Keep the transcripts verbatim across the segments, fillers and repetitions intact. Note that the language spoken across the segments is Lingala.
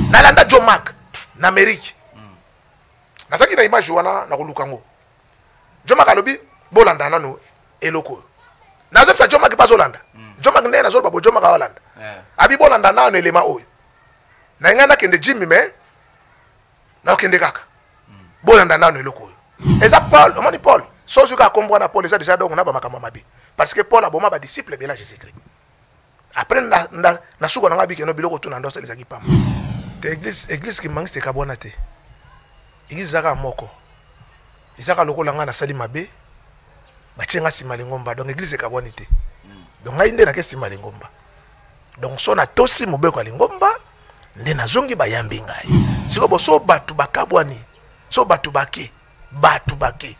nalanda John Mark na Amérique nazaki na image wana na kolukango John Mark alobi bolanda nanu eloko nazepsa John Mark bazolanda John Mark ndena zolo babo John Mark awalanda abi bolanda nanu elema oyo na ngana kende Jimmy me na kende kaka bolanda nanu eloko oyo eza Paul omoni Paul sozo ka comprendre Paul eza déjà donc na ba makama mabi parce que Paul aboma ba disciple bela Jésus-Christ après na na na suko na ngabi ke no biloko tu na ndosa lezaki pamba te église église ki mangi te kabona te église zaka moko izaka lokola nga na sali mabe bachenga sima lingomba donc église kaboni te donc ngai nde na ke sima lingomba donc so na tosi mobeko lingomba nde na zongi bayambi ngai siko boso batu bakabwani so batu bake batu bake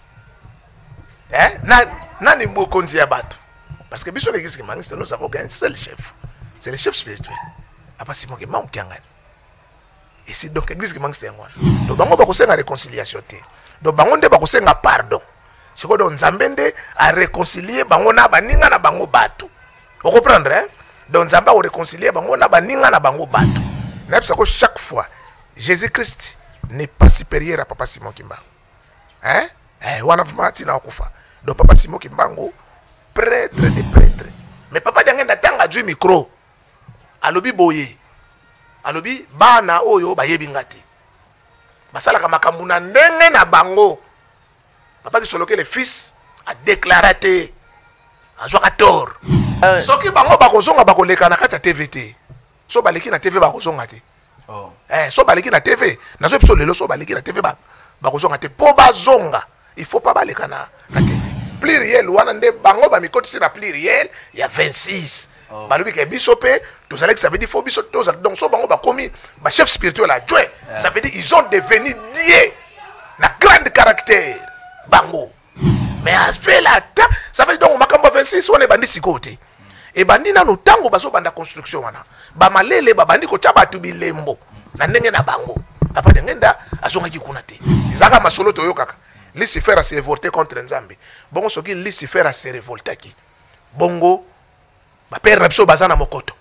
eh na nani mokonzi ya batu parce que biso l'église ki mangi nous savons qu'un seul chef c'est le chef spirituel apa simo ke mangi ngani. Et c'est donc l'église qui manque c'est ngwana. Donc bango ba kosenga réconciliation te. Donc bango nde ba kosenga pardon. C'est quoi donc Nzambende à réconcilier bango na baninga na bango batu. Vous comprendre hein? Donc Nzamba au réconcilier bango na baninga na bango batu. Na parce que chaque fois Jésus-Christ n'est pas supérieur à Papa Simon Kimbangu. Hein? Eh wana mati na okufa. Donc Papa Simon Kimbangu prêtre de prêtre. Mais papa dangenda tanga du micro. Alobi boye. Alobi bana oyo bayebi ngati basala kama kamuna ndenge na bango papa ki soloke le fils a déclaré azwa tort soki bango bakozonga bakoleka na kata T V T so baleki na T V bakozonga te oh eh so baleki na T V nazo biso lelo so baleki na T V ba bakozonga te po bazonga il faut pas baleka na na T V pluriel wana nde bango ba mikotisi na pluriel ya vingt-six oh. Balobi ke bisope tous allez que ça veut dire faut biso tous donc so bango ba komi ba chef spirituel a joué yeah. Ça veut dire ils ont devenu dieux na grand caractère bango mais à ce fait là ça veut dire donc makambo vingt-six on est bandi sikote et bandi na no tango baso banda construction wana ba malele ba bandi ko taba tubilembo na ndenge na bango apa ndengenda azonga ki kuna te izaka masolo to yo kaka Lucifer a se révolté contre Nzambe bongo soki Lucifer a se révolté ki bongo ba père rapso bazana mokoto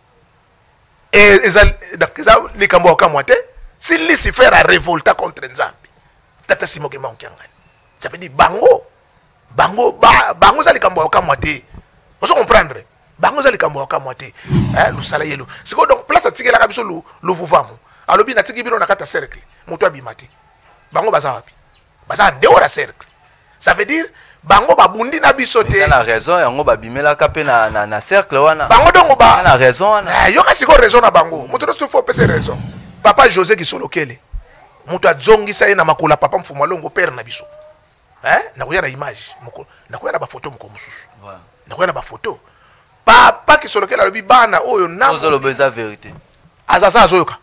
et eza likambo okamwa te si Lucifer a révolté contre Nzambe tata simo ke mankiangani ça veut dire bango bango ba bango za likambo okamwa te vous comprendre bango za likambo okamwa te eh lusala yelo siko donc place atikela ka biso lu luvuvamu alobi na tiki bino na kata cercle muto abimati bango baza wapi baza ndeo la cercle ça veut dire bango babundi na biso te na raison yango babimela ka pe na na, na cercle wana bango dongo ba na raison wana eh yo kasi ko raison na bango muto sto faut pese raison papa José ki solokele muto azongisa ye na makula papa mfumwa longo père na biso eh na kuya na image moko na kuya na ba photo moko mususu voilà na kuya na ba photo papa ki solokele alobi bana oyo na ozo lo beza vérité azaza azoyoka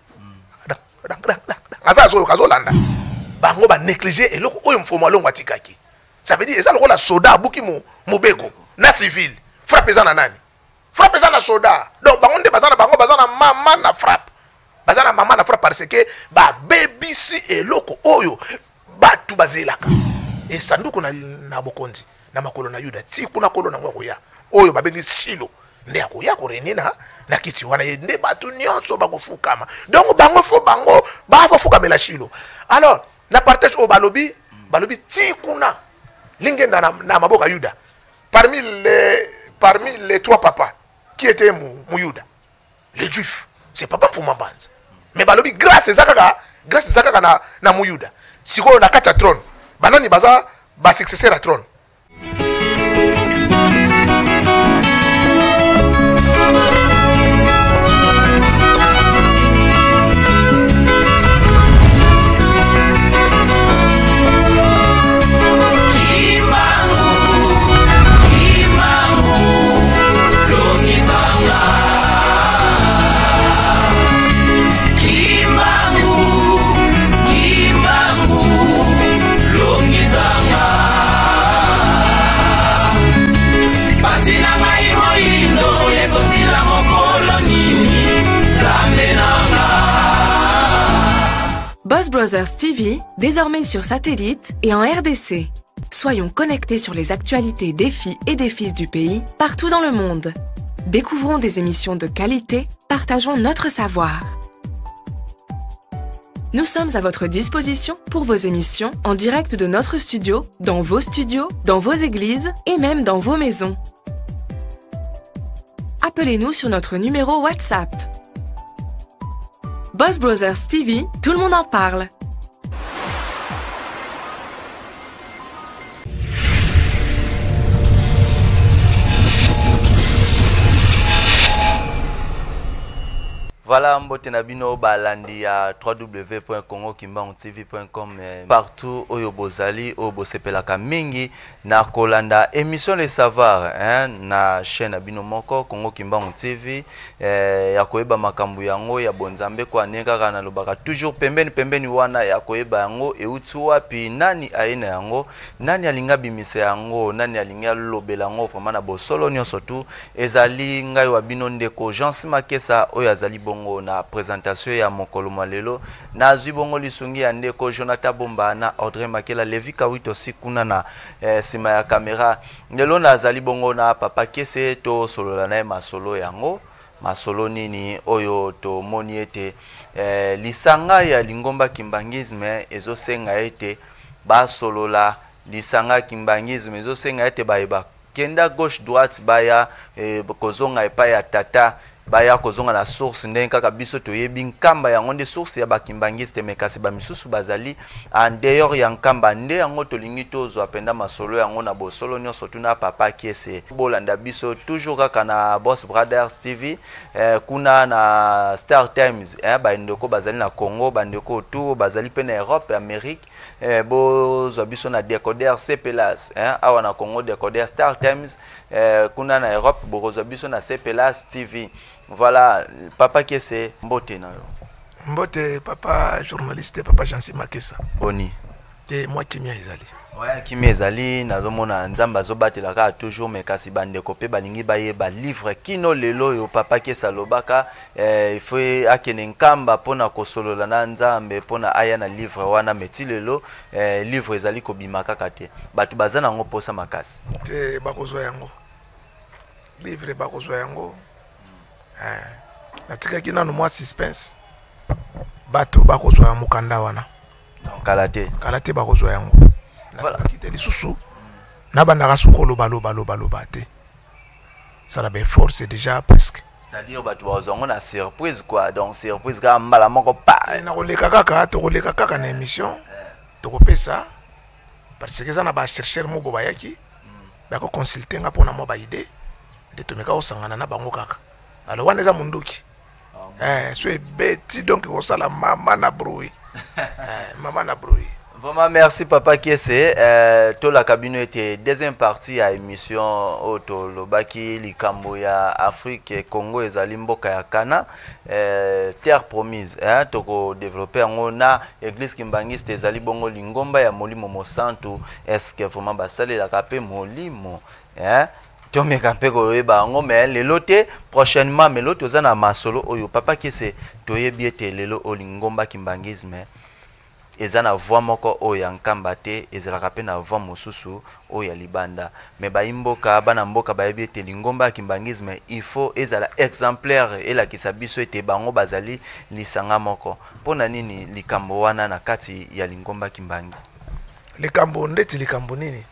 azaza azoyoka azolanda bango ba négliger eloko oyo mfumwa longo atikaki. Ça veut dire eza lokola soda buki mo mobeko na civil frappe eza na nani frappe eza na soda donc bango nde bazana bango bazana mama na frappe bazana mama na frappe parce que ba bebisi eloko oyo batu bazelaka et sanduku na na bokonzi na makolo na Yuda ti kuna kolo na ngwa ya oyo babengi Shilo nde akoya ko renina na kiti wana ye nde batu nyonso bakofukama donc bango fo bango ba fo fukamela Shilo alors na partage au balobi balobi ti kuna lingenda na, na maboka Yuda parmi les parmi les trois papas qui étaient mou, mou Yuda les juifs c'est papa Mfuma Mbanza mais balobi grâce zakaka grâce zakaka na na mou Yuda siko na kata trône banani baza ba successeur à trône. Boss Brothers T V, désormais sur satellite et en R D C. Soyons connectés sur les actualités des filles et des fils du pays, partout dans le monde. Découvrons des émissions de qualité, partageons notre savoir. Nous sommes à votre disposition pour vos émissions en direct de notre studio, dans vos studios, dans vos églises et même dans vos maisons. Appelez-nous sur notre numéro WhatsApp. Boss Brothers T V, tout le monde en parle. Voilà, mbote na bino balandi ya w w w point congo kimbangu t v point com partout oyo bozali oyo bosepelaka mingi na kolanda émission Les Savoirs hein, na chaîne na bino moko Congo Kimbangu T V eh, ya koyeba makambo yango ya bonzambe kwa nekaka na lobaka toujours pembeni pembeni wana ya koyeba yango euti wapi nani aina yango nani alinga bimisa yango nani alinga lobela yango vraiment na bosolo nyonso tu ezali ngai wa bino ndeko Jean Simakesa oyo azali bongo na présentation ya mokolo malelo na zibongo lisungi ya ndeko Jonathan Bomba na Audrey Makela Levi Kawito sikuna na eh, sima ya kamera ndelo na azali bongo na Papa Kese to solola na masolo yango masolo nini oyo to moni ete eh, lisanga ya lingomba kimbangisme ezo senga ete ba solola lisanga kimbangisme ezo senga ete baeba kenda gauche droite baya eh, kozonga epa ya tata baya kozonga na source ndenge kaka biso toyebi nkamba yango nde source ya bakimbangiste mekasi bamisusu bazali en dehors ya nkamba nde yango tolingi tozwa penda masolo yango na bosolo nyonso tuna Papa Kese bolanda biso toujours kaka na Boss Brothers T V eh, kuna na Star Times eh, bandeko bazali na Congo bandeko tu bazali pe na Europe Amerique eh, bozwa biso na Decoder C Plus eh, awa na Congo Decoder Star Times eh, kuna na Europe bozwa biso na C Plus T V. Voilà, Papa Kese, mbote na yo. Mbote, papa journaliste, papa Jean Simakesa. Boni. Et moi qui m'y ezali. Ouais, qui m'y ezali, nazomona nzamba zobatela ka toujours mais kasi bande kopé balingi baye ba livre kino lelo yo Papa Kese lobaka eh, il faut akene nkamba pona kosolola na nzambe pona aya na livre wana meti lelo eh, livre ezali kobimaka kate. Batu bazana ngo posa makasi. Te bakozwa yango. Livre bakozwa yango. Eh, natikaki nanu mwa suspense bato bakozwa mukanda wana kalate kalate bakozwa yango natikaki te lisusu nabandaka suko loba loba loba loba te ça la force déjà presque c'est-à-dire bato bazongo na surprise quoi donc surprise ka mbala moko pa na koleka kaka tokoleka kaka na émission tokopesa parce que ça na ba chercheur moko bayaki bako consulter nga pona mo ba idée de tomeka osangana na bango kaka. Alors, on est à Munduki. Eh, c'est bête, donc on s'en la maman na bruit. Maman na bruit. Vraiment, merci Papa Kese. Euh, tout la cabine était deuxième partie à émission Oto Lobaki, Likambo ya Afrique, Congo et Zalimboka ya Kana. Euh, terre promise. Hein, toko développer on a église kimbangiste Zalibongo Lingomba ya Molimo Mosantu. Est-ce que vraiment basale la capé Molimo? Hein? Tome kampe ko yeba ngo mais lelo te prochainement mais lelo tozana masolo oyo Papa Kese toyebi ete lelo olingomba kimbangisme ezana voix moko oyo nkamba te ezalaka pe na voix mosusu oyo libanda mais baimboka bana mboka bayebi ete lingomba kimbangisme il faut ezala exemplaire ela kisabiso ete bango bazali lisanga moko pona nini likambo wana na kati ya lingomba kimbangi likambo ndeti likambo nini.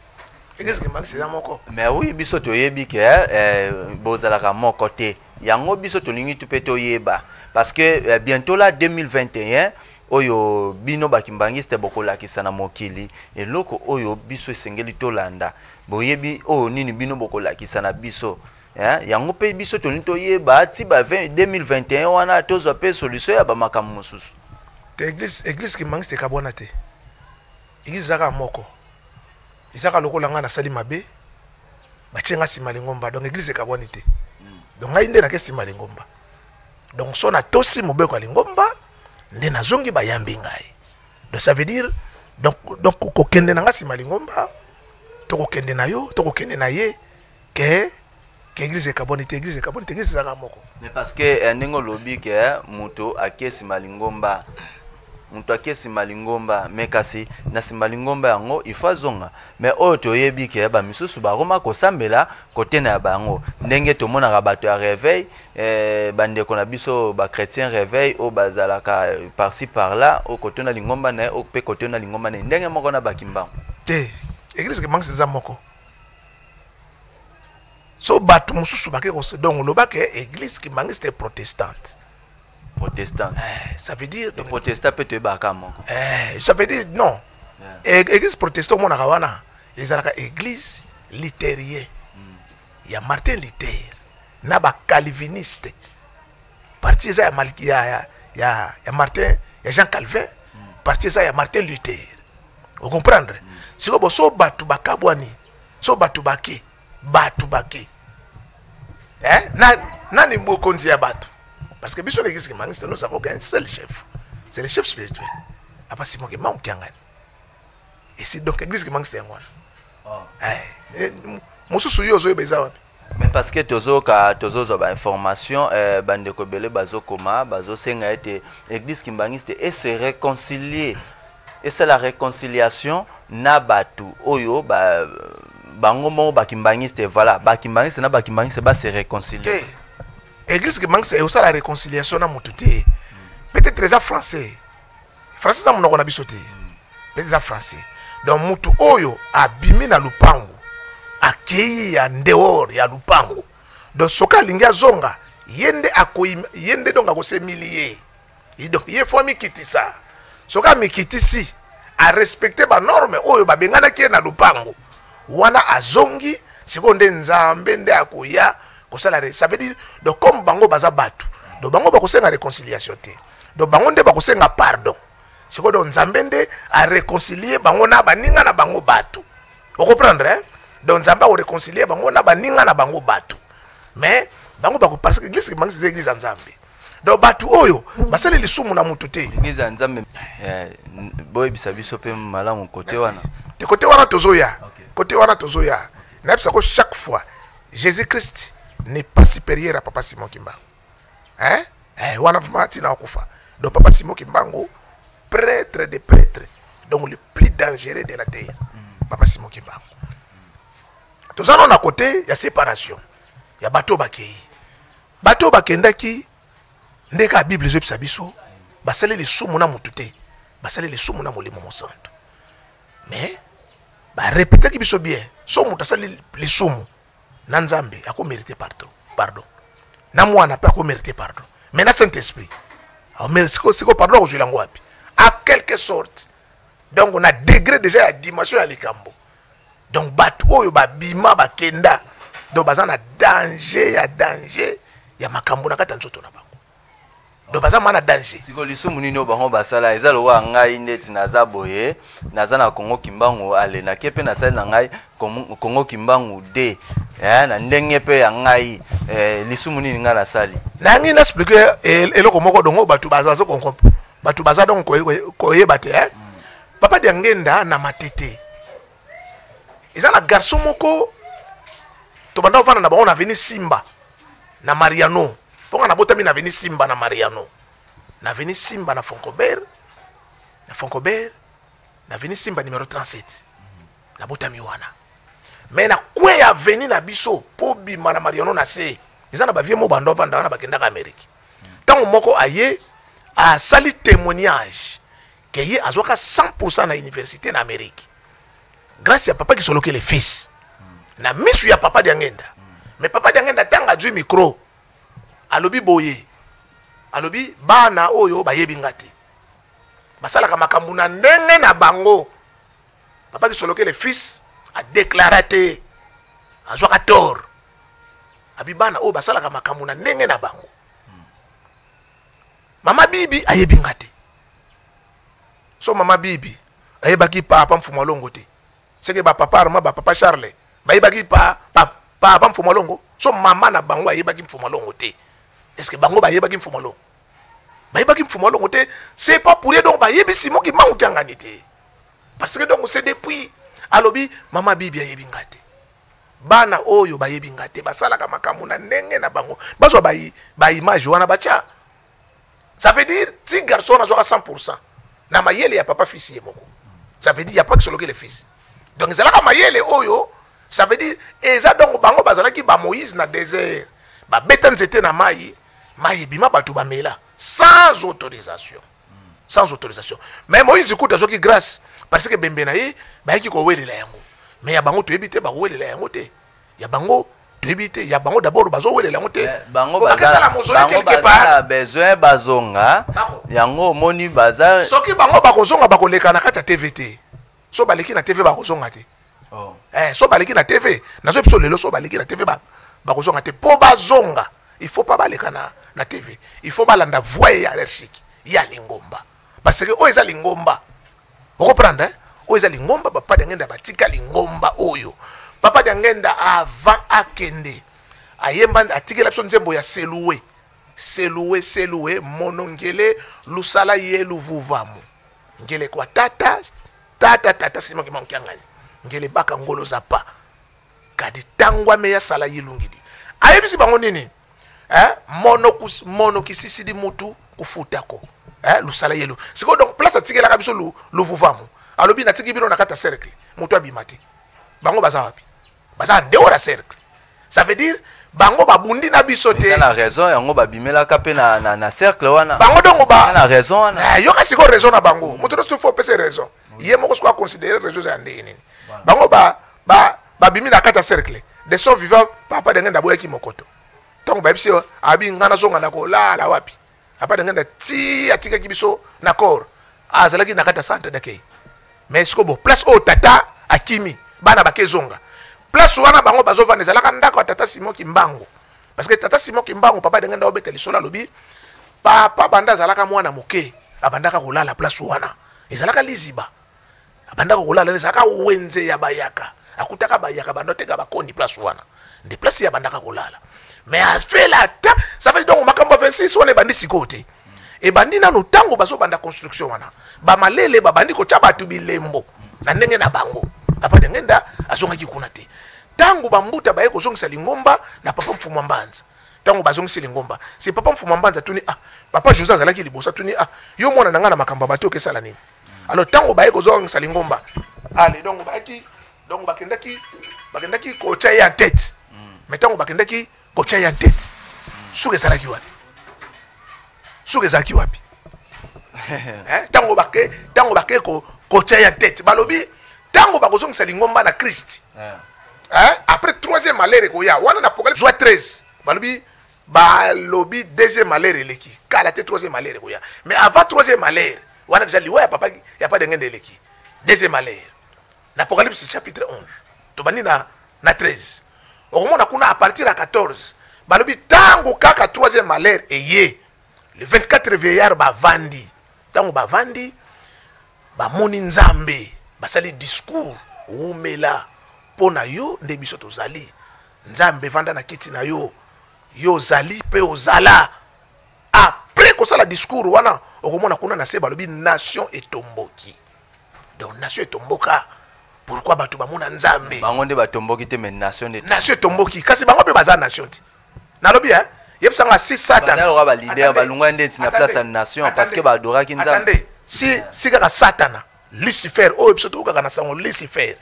Mais oui, biso to yebi ke eh, bozalaka moko te. Yango biso to lingi tupe to yeba parce que eh, bientôt là deux mille vingt et un oyo bino bakimbangiste bokola kisana mokili eloko oyo biso esengeli to landa. Boyebi o nini bino bokola kisana biso. Eh, yango pe biso to lingi to yeba ti ba deux mille vingt et un wana tozo pe solution ya ba makamu mususu. Te église église kimbangiste kabona te. Église zaka moko. Isaka loko langa na sali mabe bachenga sima lingomba donc église kaboni te donc ngai nde na kesi sima lingomba donc so na tosi mobeko lingomba nde na zongi bayambi ngai donc ça veut dire donc donc ko kende na sima lingomba to ko kende na yo to ko kende na ye ke ke église kaboni te église kaboni te église zaka moko mais parce que ndingo lobi ke muto akesi malingomba mutu akie nsima lingomba me kasi na nsima lingomba yango il faut azonga me oyo toyebi ke bamisusu bakoma kosambela kote na ya bango ndenge tomonaka bato ya réveil eh, bandeko na biso bachrétien réveil oyo bazalaka par-ci par-là oyo kote na lingomba na ye oyo mpe kote na lingomba na ye ndenge moko na bakimbango te église kimbangu eza moko so bato mosusu bake kose donc lobake église kimbangu c'était protestante protestante eh, ça veut dire donc protestant peut être baka moko eh ça veut dire non yeah. Église protestante mona kawana ezalaka église luthérienne mm. ya Martin Luther na ba calviniste parti za ya Malki ya ya ya, ya Martin ya Jean Calvin mm. parti za ya Martin Luther vous comprendre mm. siko bo so batu bakabwani so batu baki batu baki eh na nani mbokonzi ya batu parce que biso l'église kimangiste nous savons qu'un seul chef c'est le chef spirituel apa Simon Kimbangu kiangani et c'est donc l'église kimangiste ngwana oh eh mosusu yo zo beza wapi mais parce que tozo ka tozo zo ba information euh bande ko belé bazo koma bazo senga ete église kimbangiste et se réconcilier et c'est la réconciliation na batu oyo ba bango mo ba kimbangiste voilà ba kimbangiste na ba kimbangiste ba se réconcilier église kimbangiste et aussi la réconciliation na mututé peut-être très français français ça monoko na bisoté peut-être français donc mutu oyo abimi na lupango akei ya ndeor ya lupango donc soka lingi azonga yende akoyi yende donc akosemilier donc ye faut mikitisa soka mikitisi a respecter ba norme oyo babengana ki na lupango wana azongi sikonde nzambe nde akoya kosala ça veut dire donc comme bango baza batu donc bango bakosenga réconciliation te donc bango nde bakosenga pardon sikodo nzambe nde a réconcilier bango na baninga na bango batu vous comprendre hein donc nzambe a réconcilier bango na baninga na bango batu mais bango bako parce que église kimbangu c'est église nzambe donc batu oyo basali lisumu na mutu te église nzambe eh boy bisabiso pe malamu côté wana de côté wana tozoya côté wana tozoya na bisa ko chaque fois Jésus-Christ n'est pas supérieur à Papa Simon Kimbangu hein eh wana fumati na kufa donc Papa Simon Kimbangu prêtre des prêtres donc le plus dangereux de la terre mm. Papa Simon Kimbangu tous en à côté il y a séparation il y a bateau bakei bateau bakendaki ndeka Bible zo bisa biso basale les sumu na mutute basale les sumu na molimo mosanto mais ba répéter ki biso bien so muta sale les sumu na nzambe ako mériter pardon pardon na mwana pa ako mériter pardon mais na Saint-Esprit alors mais c'est quoi pardon je l'envoie à quelque sorte donc on a degré déjà la dimension ya likambo donc batu oyo ba bima ba kenda donc bazana danger ya danger ya makambo na kata nzoto na bango donc bazana na danger siko lisumu nino bango basala ezalo wa ngai ndeti naza boye naza na Congo Kimbangu ale na kepe na sala na ngai Congo Kimbangu de eh na ndenge pe ya ngai eh lisumu nini nga na sali na ngi na expliquer eloko moko dongo batu bazazo konkompo batu baza donc koye bate eh papa de ngenda na matete eza na garçon moko to banda ofana na bango na veni Simba na Mariano ponga na botami na veni Simba na Mariano na veni Simba na Foncobert na Foncobert na veni Simba numéro trente-sept na botami wana mais na kwe ya veni na biso po bima na Mariano na se eza na ba vie mo banda ofana na bakenda ka Amerique tango moko aye a sali témoignage que y a cent pour cent na université en Amérique grâce à papa qui sont le fils mm. na misu ya papa d'angenda mm. mais papa d'angenda tanga du micro alobi boye alobi bana oyo bayebi ngati basala ka makambu na ndenge na bango papa qui sont le fils a déclaré a joa tort abi bana oyo basala ka makambu na ndenge na bango mm. mama bibi ayebi ngati so mama bibi ayebaki papa mfumo longo te seke ba papa arma ba papa Charles bayebaki pa papa mfumo longo so mama na bango ayebaki mfumo longo te est-ce que bango bayebaki mfumo longo bayebaki mfumo longo te c'est pas pour rien donc bayebi Simon Kimbangu kiangani te parce que donc c'est depuis alobi mama bibi ayebi ngate bana oyo bayebi ngate basala ka makamu na ndenge na bango bazo ba ba image wana bacha ça veut dire si garçon a cent pour cent na mayele ya papa fils ye moko. Ça veut dire il y a pas que solo que les fils. Donc ezalaka mayele oyo, ça veut dire eza donc bango bazalaki ba Moïse na désert. Ba beta nzete na mai, mai bima batu ba mela sans autorisation. Sans autorisation. Mais Moïse écoute azoki grâce parce que bembe na ye ba yaki ko welela yango. Mais ya bango to ebité ba welela yango te. Ya bango to ebité, ya bango d'abord bazo welela yango te. Bango baza bango baza besoin bazonga. Yango moni baza soki bango bakozonga bakoleka na kata T V T. So baleki na T V bakozonga te. Oh. Eh so baleki na T V, na so biso lelo so baleki na T V ba bakozonga te. Po bazonga, il faut pas baleka na na T V. Il faut balanda voix hiérarchique. Ya lingomba. Parce que oyo eza lingomba. Vous comprenez? Hein? Oyo eza lingomba papa dangenda batika lingomba oyo. Papa dangenda avant akende. Ayemba atikela biso nzembo ya seloué. Seloué seloué monongele lusala ye luvuvamu. Ngele kwa tata tata tata sima ki mankiangani. Ngele baka ngolo zapa. Kadi tangwa meya sala yilungidi. Ayebisi bango nini? Eh mono kus mono kisisi mutu kufutako. Eh lusala yelu. Siko donc place atikela ka biso lu luvuvamu. Alobi na tiki biro na kata cercle. Mutu abimati. Bango baza wapi? Baza ndeora cercle. Ça veut dire bango babundi na biso te. Na raison yango babimela ka pe na na, na cercle wana. Bango dongo ba na raison wana. Eh yo ka siko raison na bango. Mutu no faut pese raison. Yé moko soit considérer raison za ndeni. Bango ba ba babimi na kata cercle. Des sont vivants papa de ngenda boya ki mokoto. Tango ba biso abi ngana zonga na ko la la wapi. Papa de ngenda ti atika ki biso na kor. Azalaki na kata centre de kay. Mais siko bo place au tata akimi bana bakezonga. Place wana bango bazovana ezalaka ndako tata Simon Kimbangu. Parce que tata Simon Kimbangu papa de ngenda obeteli sola lobi papa banda zalaka mwana moke abandaka kolala place wana. Ezalaka liziba. Abandaka kolala ezalaka wenze ya bayaka. Akutaka bayaka bandoteka bakoni place wana. Ndi place ya bandaka kolala. Mais a fait la ta ça veut donc makambo vingt-six on est bandi sikote. E bandi na no tango bazo banda construction wana. Ba malele ba bandi ko chaba tu bilembo. Na ndenge na bango. Apa ngenda azonga kikuna te. Tango bambuta baye ko zongisa lingomba na papa mfumwa mbanza. Tango bazongisa lingomba. Si papa mfumwa mbanza tuni ah papa Joseph zalaki libosa tuni ah yo mwana nanga na makamba bato ke sala nini. Alors tango baye ko zongisa lingomba. Allez donc baki donc bakendaki bakendaki ko chaya en tête. Mais tango bakendaki ko chaya en tête. Suke salaki wapi? Suke zaki wapi? Eh tango bake tango bake ko ko chaya en tête. Balobi tango bakozongisa lingomba na Christ. Hein? Après troisième malheur ekoya wana na Apocalypse treize balobi balobi deuxième malheur eleki kala te troisième malheur ekoya mais avant troisième malheur wana déjà liwa ya papa ya pas dengende eleki deuxième malheur na Apocalypse chapitre onze to bani na na treize okomona kuna à partir à quatorze balobi tango kaka troisième malheur eye le vingt-quatre vieillards ba vandi tango ba vandi ba moni nzambe basali discours umela pona yo nde biso tozali nzambe vanda na kiti na yo yo zali pe ozala après ko sala discours wana okomona kuna na se balobi nation etomboki donc nation etomboka pourquoi batu bamona nzambe bango nde batomboki te mais nation de nation etomboki kasi bango pe baza nation ti nalobi hein yebsanga si satan bazalo ba leader balungwa nde na place ya nation parce que ba adoraki nzambe. Attendez, si si kaka satana Lucifer oyo biso to kaka na sango Lucifer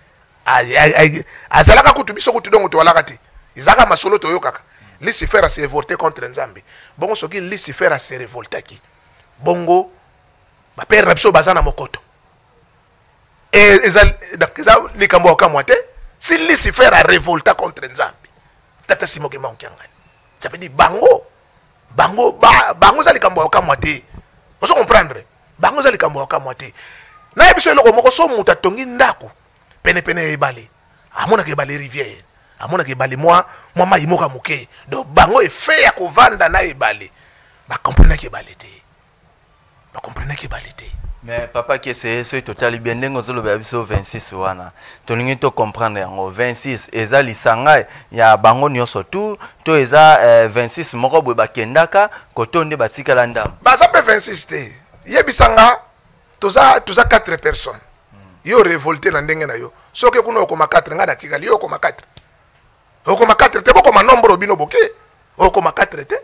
azalaka kutu biso kutu dongo to walaka te izaka masolo to yo kaka Lucifer a se révolté contre nzambe bongo soki Lucifer a se révoltaki bongo ba père na biso bazana mokoto et ezal dakeza likambo akamwa te si Lucifer a révolté contre nzambe tata simoke mankiangani ça veut dire bango bango ba bango za likambo akamwa te oso comprendre bango za likambo akamwa te na biso eloko moko so muta tongi ndako pene pene ebale amona ke ebale rivière amona ke ebale moi moi mai moka moke donc bango efe ya kovanda na ebale ba comprendre ke ebale te ba comprendre ke ebale te mais papa qui c'est so total bien ndengo zolo ba biso vingt-six wana tolingi to comprendre yango vingt-six eza lisanga ya bango nyonso tout to eza euh, vingt-six moko boye bakendaka kotonde batikala ndam baza pe vingt-six te yebisanga toza toza quatre personnes yo révolté na ndenge na yo soki kuna okoma quatre nga na tikali yo okoma quatre okoma quatre te bokoma nombre bino boke okoma quatre te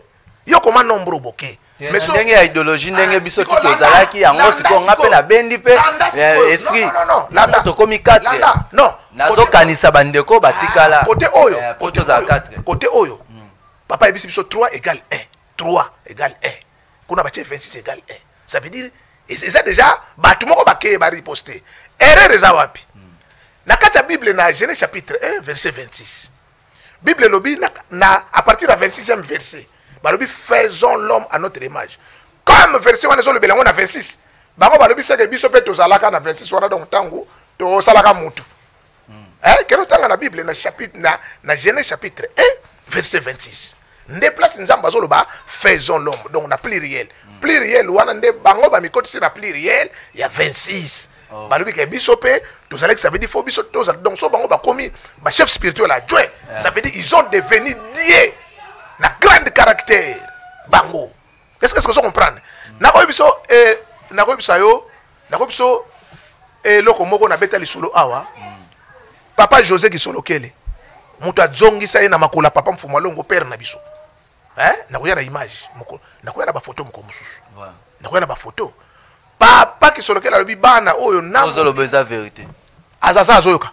yo koma nombre boke mais so ndenge ya idéologie ndenge biso tuto zalaki yango siko ngape na bendi pe esprit non non landa to komi quatre non nazo kanisa bandeko batikala côté oyo côté za quatre côté oyo papa ebisi biso trois égale un trois égale un kuna batie vingt-six égale un ça veut dire et c'est déjà bato moko bakeye ba riposter erreur eza wapi na kati ya Bible na Genèse chapitre un verset vingt-six Bible lobi na, na à partir de vingt-sixième verset balobi faisons l'homme à notre image comme verset wana ezolobela yango na vingt-six bango balobi seke biso mpe tozalaka na vingt-six wana donc ntango tosalaka mutu eh kero tanga na Bible na chapitre na, na Genèse chapitre un verset vingt-six nde place nzambe azoloba faisons l'homme donc na pluriel pluriel wana nde bango bamikotisi na pluriel ya vingt-six oh. Balobi ke biso pe tozalaki que ça veut dire faut biso tozala donc so bango bakomi ba chef spirituel adjoint yeah. Ça veut dire ils ont devenu dieux na grand caractère bango est-ce que ça comprendre mm. Na ko biso eh na ko biso yo na ko biso eh loko moko na beta lisolo awa mm. Papa José ki solo kele mutu azongisa ye na makula papa mfuma longo père na biso eh nakoya na image moko nakoya na ba photo moko mususu voilà nakoya na ba photo papa ki solo kele lobi bana oyo na ozolo beza vérité azaza azoyoka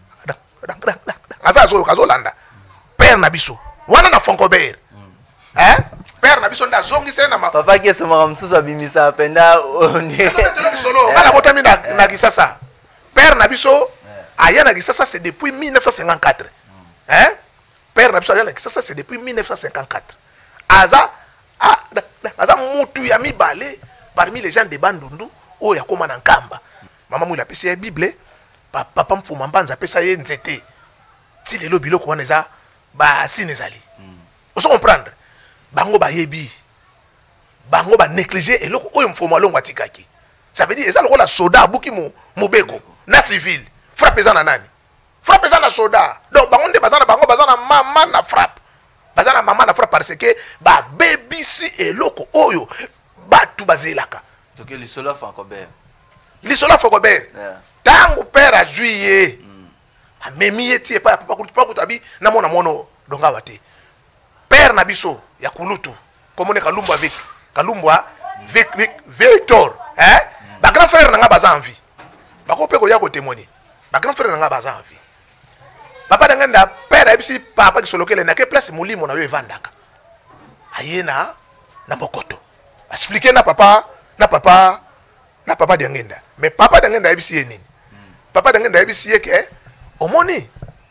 azaza azoyoka azolanda père na biso wana na Foncobert eh père na biso nda zongisa na makula papa ki sema msusu abimisa penda onde solo bana botami na na kisasa père na biso aya na kisasa c'est depuis mille neuf cent cinquante-quatre hein père na biso aya na kisasa c'est depuis mille neuf cent cinquante-quatre aza aza mutu ya mibale parmi les gens de Bandundu o ya koma na nkamba mama mu la pesi ya Bible papa mfuma mbanza pesa ye nzete ti lelo biloko wana eza ba sinezali oso comprendre bango ba yebi bango ba négliger eloko oyo mfuma longo atikaki ça veut dire eza lokola soda buki mu mobeko na civil frappe eza na nani frappe eza na soda donc bango nde bazana bango bazana mama na frappe bazana mama na frappe parce que ba bebisi eloko oyo batu bazelaka donc lisolo Foncobert lisolo Foncobert tango père a juillet amemi yeti pa papa kutu papa tabi na mona mono donga wate père na biso ya kulutu komone kalumba avec kalumba avec Victor hein ba grand frère nga baza envie bako pe ko ya ko témoigner ba grand frère nga baza envie papa dangenda père ebisi papa kisolokele na ke place molimo na yo evandaka ayena na bokoto expliquer na papa na papa na papa dangenda mais papa dangenda ebisi yenini papa dangenda ebisi yeke omoni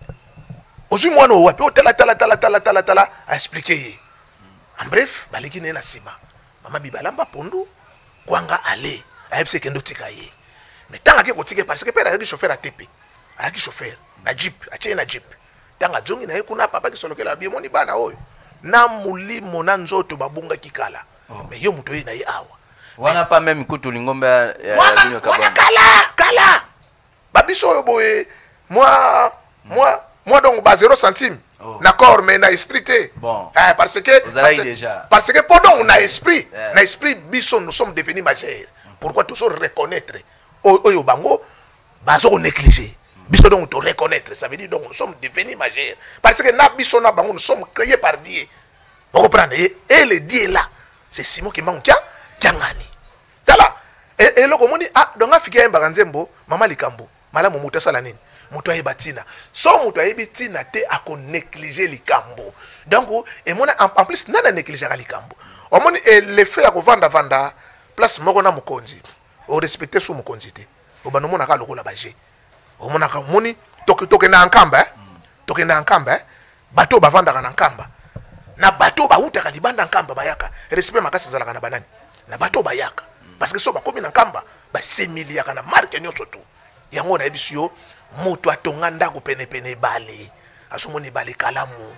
ozui mwana wapi o tala tala tala tala tala tala a expliquer ye en bref baliki ne na sima mama bibalamba pondu kwanga ale ayebisi kendo tika ye mais tanga ke kotike parce que père ayaki chauffeur a tepe ayaki chauffeur na jeep atie na jeep tanga zongi na ye kuna papa kisolokela bi moni bana oyo na mulimo na nzoto babunga kikala oh. Mais yo muto ye na ye awa wana pa même kutu lingombe ya bino kabana kala kala babiso oyo boye moi moi moi donc ba zéro centime oh. D'accord mais na esprit te bon eh, parce que parce, déjà. Parce que pendant on a esprit yeah. Na esprit biso nous sommes devenus majeurs mm. Pourquoi toujours reconnaître oyo bango bazo négliger biso donc to reconnaître ça veut dire donc nous sommes devenus majeurs parce que na biso na bango nous sommes créés par Dieu vous comprenez et le Dieu là c'est Simon qui manque kia ngani tala et loko moni ah donc afika yemba nzembo mama likambo malamu mutu sala nini mutu ayeba tina so mutu ayebi tina te ako négliger likambo donc et mona en, en plus nana négliger likambo o moni le fait ya kovanda vanda place moko na mukonzi o respecter sou mukonzi te o bano mona ka lokola baje o mona ka moni toke toke na nkamba eh toke na nkamba eh bato bavanda kana nkamba na bato ba utaka libanda nkamba bayaka respect makasi zalaka na banani na bato bayaka parce que so bakomi na nkamba ba semiliaka na marque nyonso tu yango na ebisio mutu atonga ndako pene pene bale asomoni bale kalamu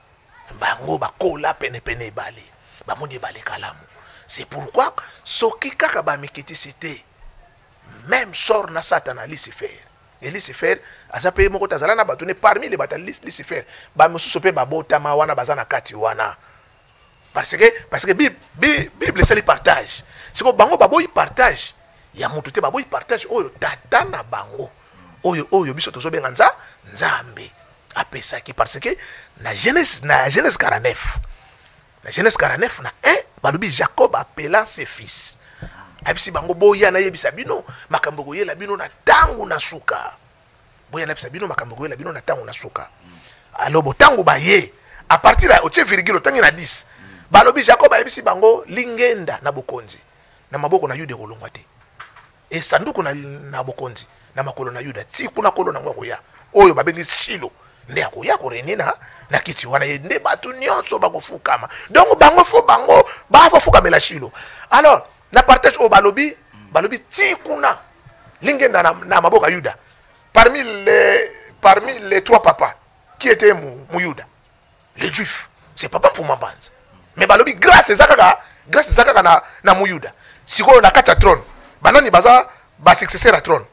bango bakola pene pene bale bamoni bale kalamu c'est pourquoi soki kaka ba mikitisité même sort na satana Lucifer et Lucifer azape moko tazala na batone parmi les batalis Lucifer ba mususu pe babotama wana bazana kati wana parce que parce que Bible Bible c'est le partage c'est que bango baboyi partage ya mutu te baboyi partage oyo tata na bango oyo oyo biso tozo benga nza nzambe apesa ki parce que na Genèse na Genèse quarante-neuf na Genèse quarante-neuf na un balobi Jacob appelant ses fils abisi bango boya na yebisa bino makambo koyela bino na tangu na suka boya na yebisa bino makambo koyela bino na tangu na suka alors bo tangu ba ye à partir ya oche virgule tangi na dix balobi Jacob ayebisi bango lingenda na bokonzi na maboko na Yuda kolongwa te e sanduku na, na bokonzi na makolo na Yuda ti kuna kolo na ngwa ya oyo babengi Shilo nde akoya korene na na kiti wana ye nde batu nyonso bakofukama donc bango fo bango ba fo fukamela Shilo alors na partage au balobi balobi ti kuna lingenda na, na maboka Yuda parmi les parmi les trois papas qui étaient mu, mu Yuda les juifs c'est papa pour Mambanza mais balobi grâce ezakaka grâce ezakaka na na mu Yuda siko na kata trône banani baza ba successeur à trône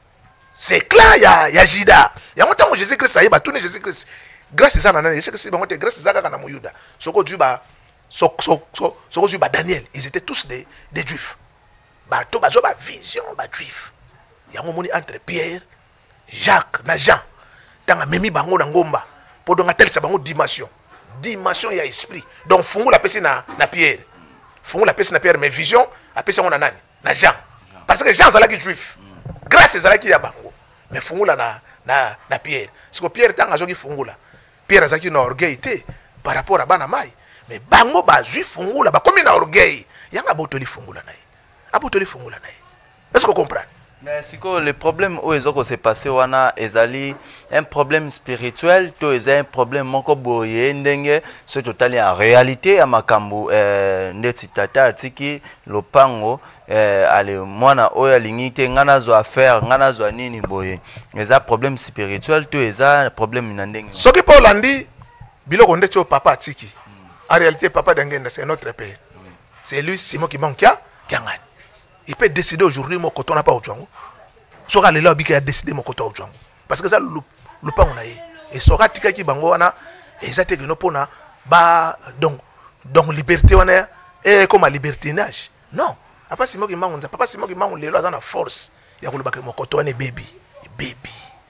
c'est clair ya ya Juda ya motango Jésus Christ ayeba tuni Jésus Christ grâce ezana na Jésus Christ bango te grâce ezakaka na mu Yuda soko juba so so so soko juba Daniel ils étaient tous des des juifs ba to bazo ba vision ba juif yango moni entre Pierre Jacques na Jean tanga memi bango na ngomba podonga telisa bango dimension dimension ya esprit donc fungu la pesi na na Pierre fungu la pesi na Pierre mais vision a pesi on na nani na Jean parce que Jean zalaki juif grâce zalaki ya bango mais fungu la na na na Pierre siko Pierre tanga zoki fungu la Pierre azaki na orgueil te par rapport à bana mai mais bango ba juif fungu la ba comme na orgueil yanga botoli fungu la nae abotoli fungu la nae est-ce que vous comprenez? Mais si le problème où ils ont s'est passé wana ezali un problème spirituel to eza un problème moko boye ndenge ce total en réalité à makambo euh ndeti tata tiki lopango euh ale mwana oya lingite ngana zo affaire ngana zo nini boye eza problème spirituel to eza problème na ndenge soki pa olandi biloko ndeti o papa tiki en réalité papa d'engenda c'est notre père c'est lui Simon qui manque qui ngani. Il peut décider aujourd'hui mon coton n'a pas au django. Sora le lobby qui a décidé mon coton au django. Parce que ça le le pas on a et sora tika ki bango wana et ça te que no pona ba donc donc liberté on a et comme libertinage. Non, papa Simon qui mango papa Simon qui mango le lo na force. Ya ko le ba mon coton ne baby, baby.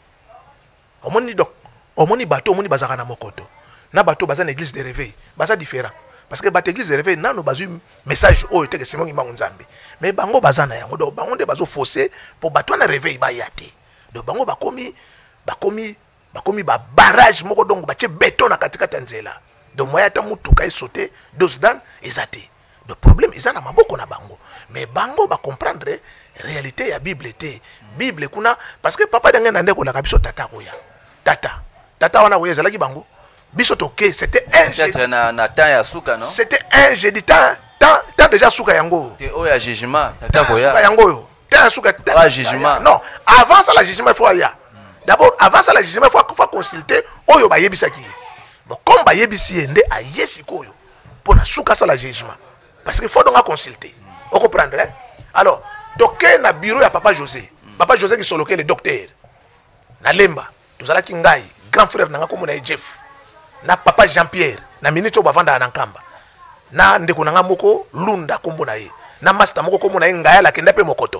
Omoni donc omoni bateau omoni bazaka na mokoto. Na bateau baza na église de réveil, baza différent. Parce que bat église de réveil nano bazu message o te que Simon Imbangu Nzambe mais bango bazana yango do bango de bazo faussé pour bato na réveil ba yate do bango bakomi bakomi bakomi ba barrage moko donc ba tie béton na katika tanzela do moya ta mutu kai sauter dos dan ezate le problème ezana maboko na bango mais bango ba comprendre réalité ya Bible te Bible kuna parce que papa dange na ndeko la kabiso tata koya tata tata wana koya zalaki bango bisotoke c'était un peut-être na na temps ya suka non c'était un jeudi temps temps temps déjà suka yango te o ya jugement tata koya suka yango yo temps suka temps jugement non avant ça la jugement il faut ya d'abord avant ça la jugement il faut faut consulter oyo ba yebisaki bon comme ba yebisi ende ayesi koyo pour na suka ça la jugement parce que faut donc consulter on comprendre hein? Alors toke na bureau ya papa José papa José qui sont le docteur na lemba tozalaki ngai grand frère nanga comme na Jeff na papa Jean-Pierre na minute bavanda na nkamba na ndeko nanga moko lunda kombo na ye na master moko kombo na ye ngaya la kenda pe mokoto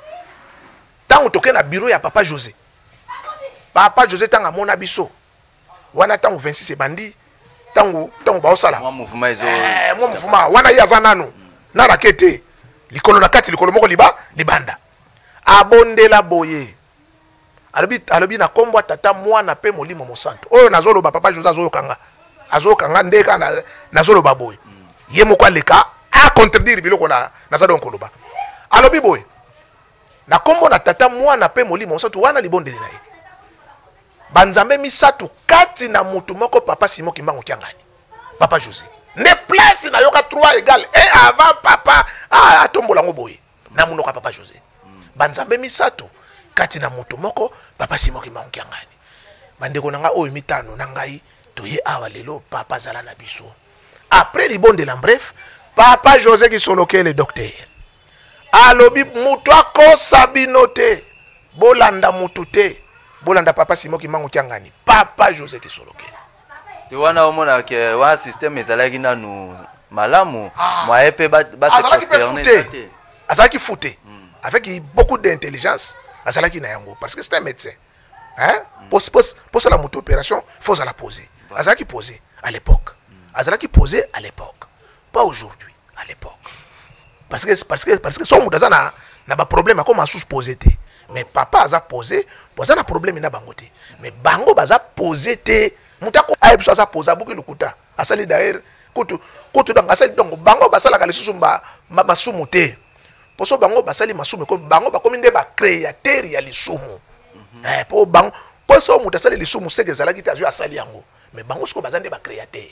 tango toke na bureau ya papa José papa José tanga mona biso wana tango vingt-six bandi tango tango ba osala moi mouvement ezo eh moi mouvement wana ya zanano na rakete likolo na kati likolo moko liba libanda abondela boye alobi alobi na kombo tata mwana pe molimo mosanto oyo nazolo ba papa José azoyo kanga azoyo kanga ndeka na nazolo baboy ye moko aleka a contredire biloko na nazado nkoloba alobi boy na kombo na tata mwana pe molimo mosanto wana libondeli na ye banzambe misatu kati na mutu moko papa Simon Kimbangu Kiangani papa José ne place na yoka trois égal et avant papa ah atombola ngo boy na munoka papa José banzambe misatu kati na mutu moko papa Simon Kimbangu Kiangani bandeko nanga oyo mitano na ngai toye awa lelo papa zala na biso après libonde la bref papa José qui soloke le docteur alobi mutu akosa binote bolanda mutu te bolanda papa Simon Kimbangu Kiangani papa José qui soloke te wana omona ke wa système ezalaki nanu malamu moi epe ba ba se prosterner azalaki fouté avec beaucoup d'intelligence azalaki na yango parce que c'est un médecin hein pour pour pour la moto opération faut la poser azalaki poser à l'époque azalaki posé à l'époque, pas aujourd'hui, à l'époque. Parce que parce que parce que son moutaza na na ba problème comme sous posé té. Mais papa aza posé, poza na problème na bango té. Mais bango baza posé té. Mutako ayebiso aza posa buki lukuta. Asali d'ailleurs kutu kutu donc asali donc bango basala kali susu ba masumu té. Poso bango basali masumu ko bango ba komi nde ba créateur ya lisumu. Eh po bango poso mutasali lisumu seke zalaki tazu asali yango. Mais bango siko bazande ba créateur.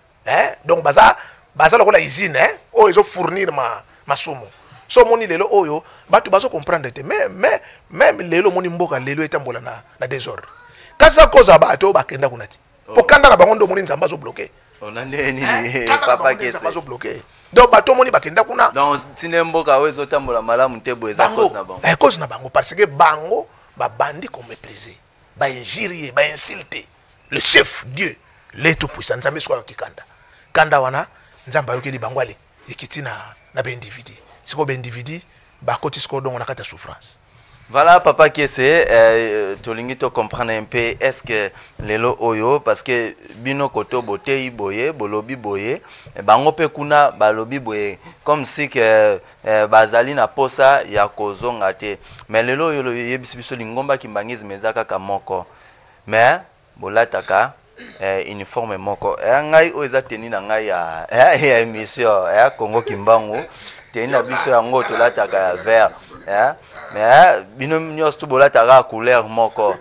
Eh donc baza baza lokola usine eh o ezo fournir ma masumu. So moni lelo oyo batu bazo comprendre te mais mais même lelo moni mboka lelo etambola na na désordre. Kasa koza bato bakenda kunati. Po kanda na bango ndo moni nzamba zo bloquer. On a nini papa kese. Nzamba zo bloquer. Donc bato moni bakenda kuna. Donc tine mboka wezo tambola malamu te boeza cause na bango. Eh cause na bango parce que bango ba bandi ko mépriser. Ba injurier, ba insulter le chef Dieu, le tout puissant nzambe so kikanda. Kanda wana nzamba yoki di bango ale ikiti na na ba individu. Siko ba individu ba koti siko donc on a kata souffrance. Voilà papa qui c'est euh, tolingi to comprendre un peu est-ce que lelo oyo parce que bino koto bote boye bolobi boye bango pe kuna balobi boye comme si que euh, bazali na posa ya kozonga te mais lelo oyo yebisi biso lingomba kimbangizi mezaka ka moko mais bolataka euh, uniforme moko ngai o eza teni na ngai ya ya émission ya Congo Kimbangu teni na biso yango tolataka ya vert hein mais bino nyos to bolataka couleur moko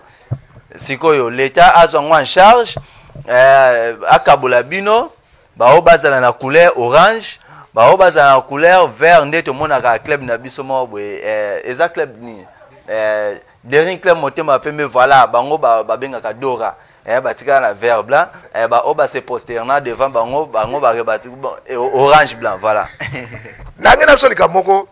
sikoyo l'état azongo en charge euh akabola bino ba obazala na couleur orange ba obazala na couleur vert ndeto monaka club na biso mo boye euh eza club ni euh dernier club motema pembe voilà bango ba bengaka Dora eh batika na vert blanc eh ba oba se posterna devant bango bango ba rebati orange blanc voilà nangena solika moko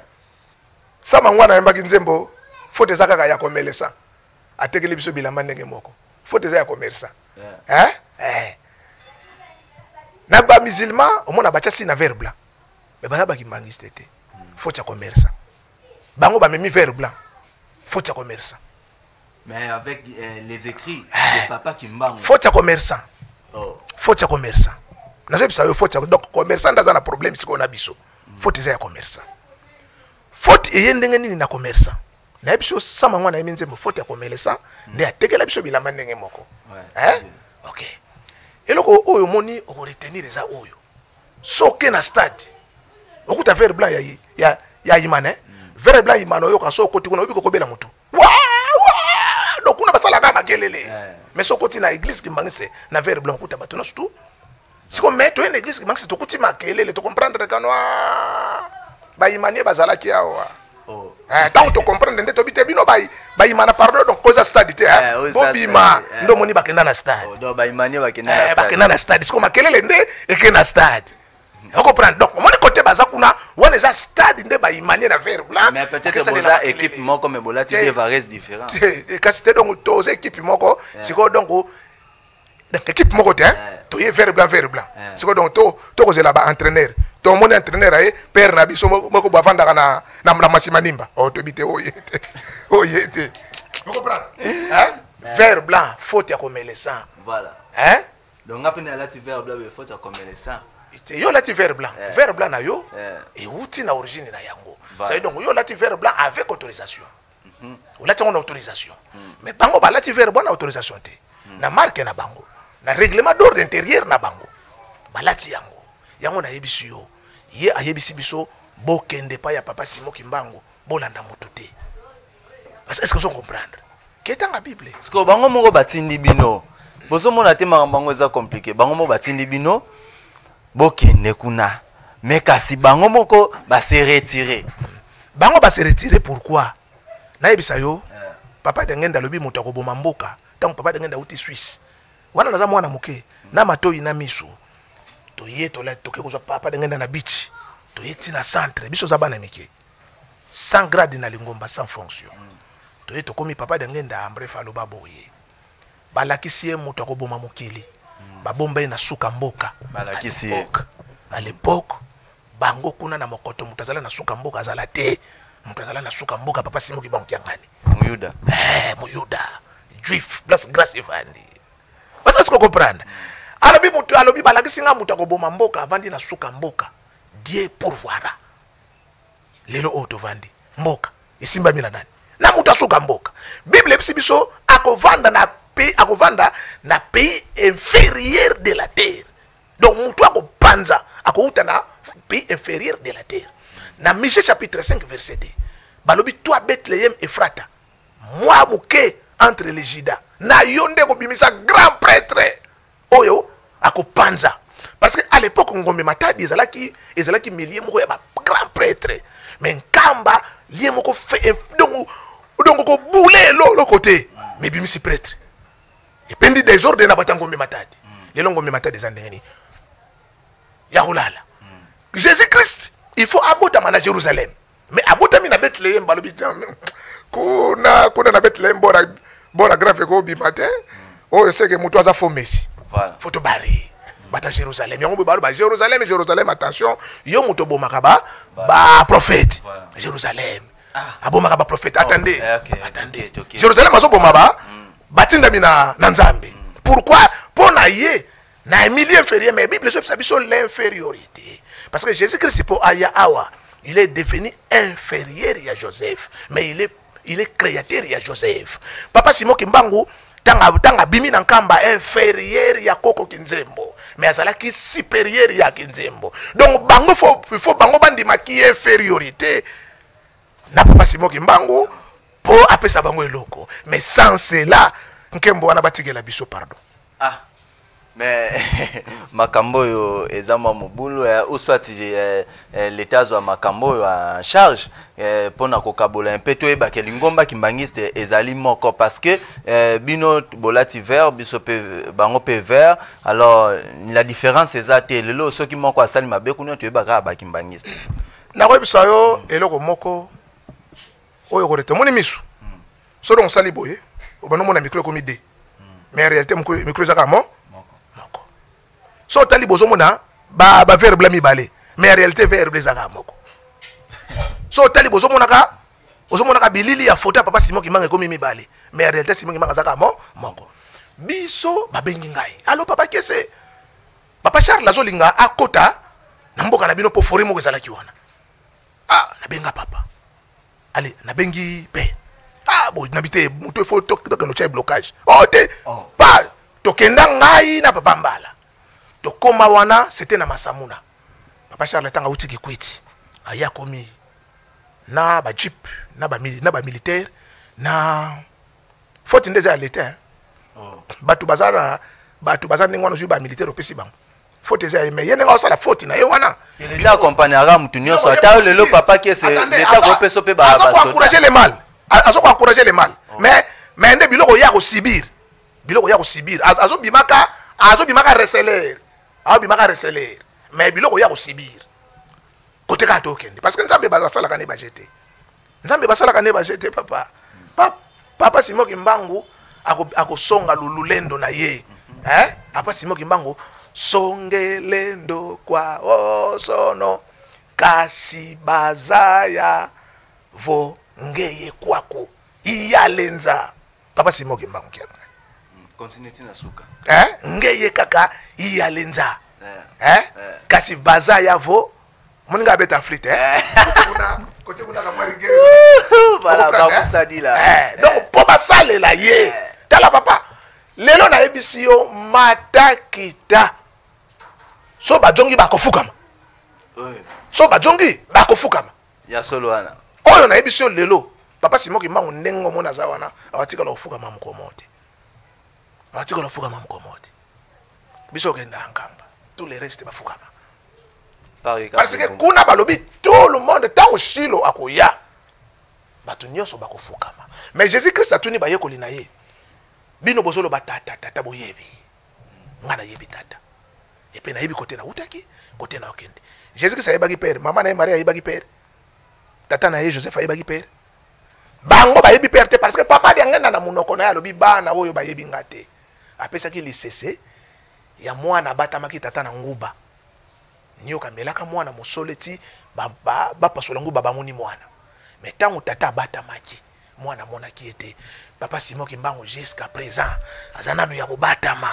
sama ngwana yembaki nzembo faute za kaka ya komelesa atekeli biso bilamba ndenge moko faute za ya komelesa eh eh na ba musulman omona bacha si na vert blanc mais baza bakimangiste te faute ya komelesa bango ba memi vert blanc faute ya komelesa mais avec euh, les écrits de papa Kimbangu faute ya commerçant oh faute ya commerçant nazo bisa yo faute donc commerçant ndaza na problème siko na biso faute za ya commerçant faute eyendenge nini na commerçant na biso sama ngwana yemenze mo faute ya commerçant nde atekela biso bilamba ndenge moko hein OK eloko oyo moni oko retenir eza oyo soke na stade okuta vert blanc ya ya ya imane vert blanc imano yo kaso koti kuna obiko kobela mutu donc kuna basala kama kelele mais sokoti na église kimbangise na vert blanc kuta bato na surtout siko meto une église kimbangise to kuti makelele to comprendre kanwa ba imanie bazala ki awa oh eh tant to comprendre nde to bite bino bay ba imana pardon donc cause stade te bo bima ndo moni bakenda na stade oh do ba imanie bakenda na stade bakenda na stade siko makelele nde ekena na stade on comprend donc moni côté baza kuna wana za stade nde ba imanie na vert blanc mais peut-être boza équipe moko mais bolati des variés différents et quand c'était donc tous équipe moko siko donc donc équipe moko te to ye vert blanc vert blanc siko donc to to ko zela ba entraîneur to moni entraîneur ay père na biso moko bavanda na na masimanimba o to bite o yete o yete on comprend hein vert blanc faute ya komelesa voilà hein donc après na lati vert blanc faute ya komelesa yo lati vert blanc yeah. Vert blanc na yo yeah. Et outi na origine na yango ça veut donc yo lati vert blanc avec autorisation mm -hmm. Lati on autorisation mm -hmm. Mais bango ba lati vert blanc na autorisation te mm -hmm. Na marque na bango na règlement d'ordre intérieur na bango ba lati yango yango na yebisi yo ye ayebisi biso bokende pa ya papa Simon Kimbangu bolanda moto te est-ce que vous comprendre qu'est dans la Bible parce que bango moko batindi bino bozo mona te bango eza compliqué bango moko batindi bino bokende kuna mais kasi bango moko ba se retirer bango ba se retirer pourquoi na yebisa yo yeah. Papa dengenda lobi moto akoboma mboka tant papa dengenda uti Suisse wana naza mwana muke na matoyi na miso to ye to la to ke ko papa dengenda na beach to ye tina centre biso za bana mike cent grade na lingomba sans fonction mm. To ye to komi papa dengenda ambre falo baboye balakisi moto akoboma mokili ba bomba na suka mboka balakisi à l'époque bango kuna na mokoto mutazala na suka mboka azala te mutazala na suka mboka papa Simon Kimbangu kiangani muyuda eh muyuda juif plus grâce evandi parce que comprendre alobi mutu alobi balakisi nga mutu akoboma mboka avandi na suka mboka Dieu pourvoira lelo oyo tovandi mboka esimbami na nani na mutu asuka mboka Bible ebisi biso akovanda na pays akovanda na pays inférieur de la terre donc mutu akopanza akouta na pays inférieur de la terre na Michée chapitre cinq verset deux balobi toi Bethléem Ephrata moi muke entre les Juda na yonde kobimisa grand prêtre oyo akopanza parce que à l'époque ngombe matadi ezalaki ezalaki milieu moko ya ba grand prêtre mais nkamba lié moko fait donc donc ko boule lo lo côté mais bimisi prêtre et pendi désordre na bata ngombe matadi lelo ngombe matadi zandeni ya kulala Jésus Christ il faut abotama na Jérusalem mais abotami na Bethléem balobi kuna kuna na Bethléem bora bora grave ko bi matin oh c'est que mutu aza faux messi voilà faut te barrer bata Jérusalem yango balo ba Jérusalem Jérusalem attention yo mutu bomaka ba ba prophète voilà. Jérusalem ah abomaka ba prophète attendez oh, okay, attendez okay, okay. Jérusalem azo bomaka ba mm. batindami na na Nzambe mm. pourquoi pour na ye na milieu inférieur mais Bible ça biso l'infériorité parce que Jésus Christ pour aya awa il est devenu inférieur à Joseph mais il est il est créateur à Joseph papa Simon Kimbangu tanga tanga bimi na nkamba inférieur ya koko kinzembo mais azalaki supérieur ya kinzembo donc bango faut il faut bango bandima ki infériorité na papa Simon Kimbangu pour apesa bango eloko mais sans cela nkembo wana batigela biso pardon ah mais makambo yo ezama mobulu ya uswati eh, eh, l'état zo makambo yo en charge eh, pona kokabola un peu to eba ke lingomba kimbangiste ezali moko parce que eh, bino bolati vert biso pe bango pe vert alors la différence ezate lelo soki moko asali mabe kuno to eba ka ba kimbangiste na ko biso yo eloko moko oyo ko rete moni misu so donc sali boye obano mona micro komi de mais en réalité micro zaka mo so tali bozo mona ba ba verbe blami balé mais en réalité verbe ezaka moko so tali bozo mona ka bozo mona ka bilili ya photo papa Simon Kimbangu komi mi balé mais en réalité Simon Kimbangu zaka mo moko biso ba bengi ngai allo papa kese papa Charles azolinga akota na mboka na bino po fori moko ezalaki wana ah na benga papa allez na bengi pe ah bo nabité muto faut to to no chai blocage oh te oh. Pa to kenda ngai na papa mbala to koma wana c'était na Masamuna papa Charles tanga uti kikwiti aya komi na ba jeep na ba na ba militaire na faute ndeze à l'état oh batu bazara batu bazara ngwana ju ba militaire opesi bango faute za mais yene nga osala faute na ye wana il a accompagné mutu nyonso ata lelo papa qui c'est l'état ko peso pe ba ba so encourager les mal azo ko encourager les mal mais mais nde biloko ya ko sibir biloko ya ko sibir azo bimaka azo bimaka receler azo bimaka receler mais biloko ya ko sibir côté ka token parce que nzambe basala ka ne ba jeter nzambe basala ka ne ba jeter papa papa papa Simon Kimbangu ako ako songa lululendo na ye eh papa Simon Kimbangu songelendo kwa osono kasi bazaya vo ngeye kwako iyalenza papa Simon Kimbangu kia continue na suka eh ngeye kaka iyalenza eh, eh? eh. kasi bazaya vo moninga beta flit eh kuna côté kuna kamari gere voilà ba kusadila eh donc po basale la ye tala papa lelo na ebisio matakita so bajongi bakofukama so bajongi bakofukama ya solo wana oyo na ebisio lelo papa Simon Kimbangu ndengo mona za wana awatika la ofukama mkomote awatika la ofukama mkomote biso kenda nkamba tous les restes bafukama parce que kuna balobi tout le monde tango shilo akoya batu nyonso bakofukama mais Jésus Christ atuni bayekoli na ye bino bozolo batata tata boyebi ngana yebi tata et puis na yebi côté na utaki côté na okende Jésus Christ ayebaki père maman na Maria ayebaki père tata na ye Joseph ayebaki père bango bayebi père te parce que papa de ngana na munoko na yalobi bana oyo bayebi ngate apesaki lisese ya mwana batamaki tata na nguba nyoka melaka mwana mosoleti ba ba, ba pasola nguba bamoni mwana mais tango tata batamaki mwana monaki ete papa Simon Kimbangu jusqu'à présent azananu ya kobatama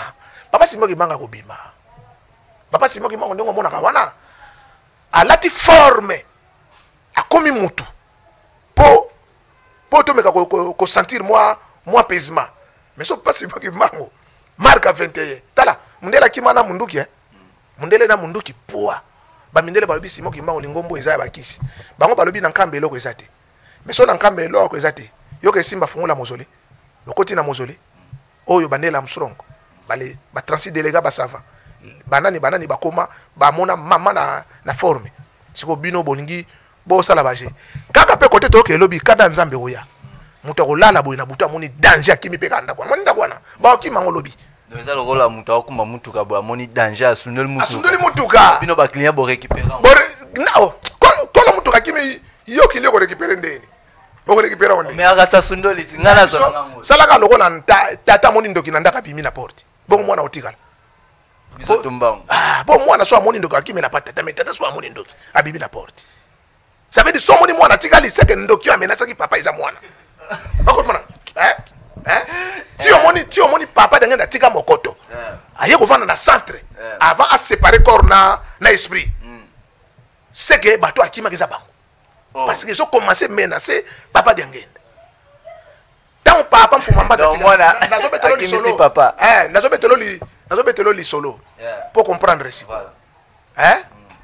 papa Simon Kimbangu akobima papa Simon Kimbangu ndenge omona wana alati forme akomi mutu po po to meka ko, ko sentir moi moi apaisement mais so papa Simon Kimbangu marque vingt et un tala mundela kimana munduki eh mundele na munduki poa ba mindele balobi Simon Kimbangu lingombo eza ya bakisi bango balobi na nkambe eloko eza te mais so na nkambe eloko eza te yoke simba fungula mozole lokoti na mozole oyo bandela msrongo bale ba transit délégat ba sava banani banani bakoma bamona mama na na forme siko bino bolingi bo sala baje kaka pe côté to ke lobi kada nzambe oya muto kolala boy na buta moni danger akimi pe kanda kwa moni ndakwana ba okima ngolobi Nous allons la muta okuma mutuka bo amoni danger asundeli mutuka asundeli mutuka bino ba client bo récupérer bo nao ko la mutuka kimi yo kile ko récupérer ndeni boko récupérer on mais akasa sundoli ngana zo ngango salaka lokola tata moni ndoki na ndaka bimi na porte bongo mwana otikala biso tumbango ah bon mwana so amoni ndoki akimi na patata mais tata so amoni ndoki abibi na porte ça veut dire so moni mwana tikali seke ndoki amenasa ki papa iza mwana bako mwana eh eh ti omoni ti omoni papa denge na tika mokoto aye ko vana na centre avant à séparer corps na na esprit seke bato akima kiza bango parce que ils ont commencé à menacer papa d'Angenda. Tant papa mfumamba d'atika. Nazo betelo li solo. Papa. Eh, nazo betelo li, nazo betelo li solo. Pour comprendre ici. Voilà. Hein?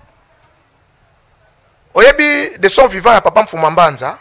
Oyebi de son vivant ya papa mfumamba nza.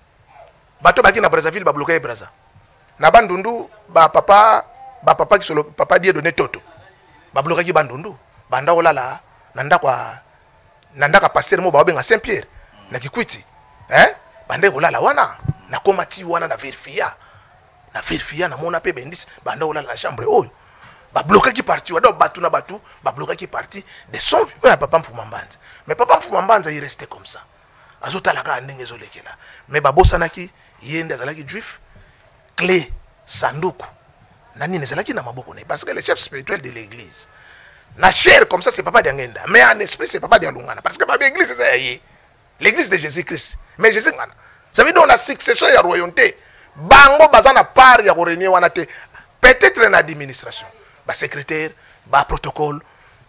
Bato baki na Brazzaville ba bloquer Brazza. Na bandundu ba papa ba papa ki solo papa die donné toto. Ba bloquer ki bandundu. Banda olala nanda kwa nanda ka pasteur mo ba benga Saint-Pierre. Na kikwiti eh bande kolala wana na komati wana na verifia na verifia na mona pe bendis bande kolala na chambre oyo ba bloquer ki parti wado batu na batu ba bloquer ki parti de son vivant ya papa Mfumambanza mais papa Mfumambanza il restait comme ça azotala ka ndenge ezolekela mais babosanaki yende azalaki juif clé sanduku nani nezalaki na maboko ne parce que le chef spirituel de l'église na chair comme ça c'est papa d'Angenda mais en esprit c'est papa d'Alungana parce que papa l'église c'est l'église de Jésus-Christ. Mais Jésus, ça veut dire qu'on a succession de la royauté. Bango bazana part ya régner wana te. Peut-être une administration. Ba secrétaire, ba protocole,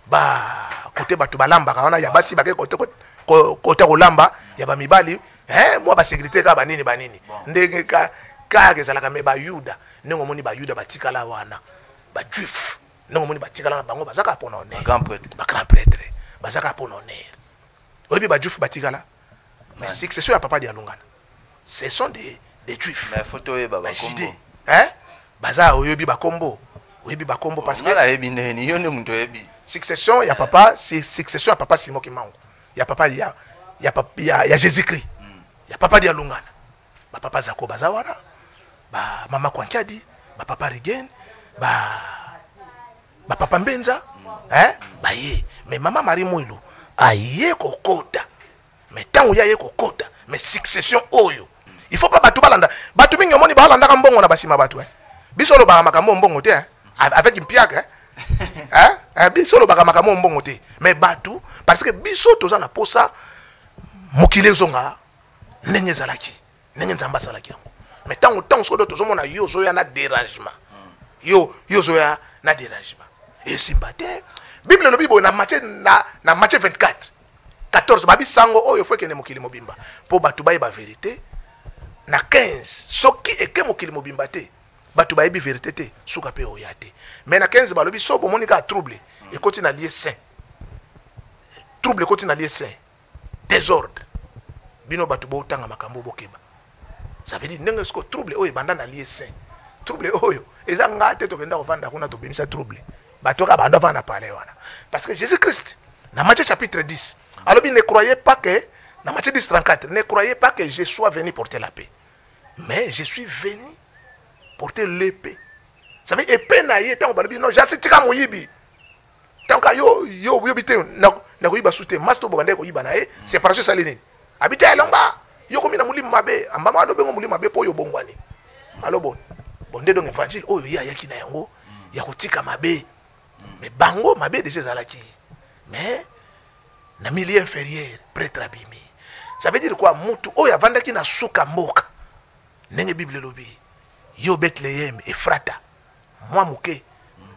ba côté batu balamba kana ya basi ba côté côté kolamba ya ba mibali, hein moi ba secrétaire ka banini banini. Ndenge ka ka ke zalaka me ba Yuda. Nengo moni ba Yuda batikala wana. Ba juif. Nengo moni batikala na bango bazaka pona honneur. Grand prêtre. Ba grand prêtre. Bazaka pona honneur. Oyebi ba juif batikala. Mais succession à papa d'Alungana. Ce sont des, des juifs. Mais photo est baba combo. Hein? Baza oyebi ba combo. Oyebi ba combo parce que la ebi neni yone muntu ebi. Succession ya papa, c'est succession à papa Simon Kimbangu. Ya papa ya ya papa ya, ya Jésus-Christ. Ya papa d'Alungana. Ba papa Zako baza wana. Ba mama Kwankadi, ba papa Rigen, ba ba papa Mbenza, hein? Ba ye. Mais maman Marie Moilo aye kokota. Mais tant ya ye kokota, mais succession oyo. Il faut pas batu balanda. Batu mingi omoni balanda ka mbongo na basima batu eh. Bisolo ba makambo mbongo te avec impiaka eh. Hein? Eh bisolo ba makambo mbongo te. Mais batu parce que biso toza na posa mokile zonga ndenge zalaki. Ndenge nzamba salaki yango. Mais tant tant so do tozomona yo zo ya na dérangement. Yo yo zo ya na dérangement. Et simbate. Bible no Bible na Matthieu na na Matthieu vingt-quatre. quatorze babi sango oyo fwe kene mokili mobimba po batu bayi ba vérité na quinze soki eke mokili mobimba te batu bayi bi vérité te suka pe oya te mais na quinze balobi so bomoni ka trouble et koti na lieu saint trouble koti na lieu saint désordre bino batu bo tanga makambo bokeba ça veut dire ndenge sko trouble oyo banda na lieu saint trouble oyo eza ngate to kenda kovanda kuna to bimisa trouble batu ka banda vana pale wana parce que Jésus-Christ na Matthieu chapitre dix. Alors, ne croyez pas que, dans Matthieu dix, trente-quatre, ne croyez pas que je sois venu porter la paix. Mais je suis venu porter l'épée. Ça veut dire, épée na yé, tant que non, j'ai tika moyibi. Tant que yo, yo, yo, bité, na, na koyiba soute, masto bobande koyiba na yé, séparation saline. Habité à l'omba, yo komi na mouli mabe, ambama alo bengo mouli mabe po yo bongwani. Alors bon, bonde donc évangile, oh yo ya yaki na yango, ya kotika mabe. Mais bango mabe déjà zalaki. Mais na milieu inférieur prêtre abimi ça veut dire quoi mutu oyo avandaki na suka mboka ndenge bible lobi yo Bethlehem Efrata mwa muke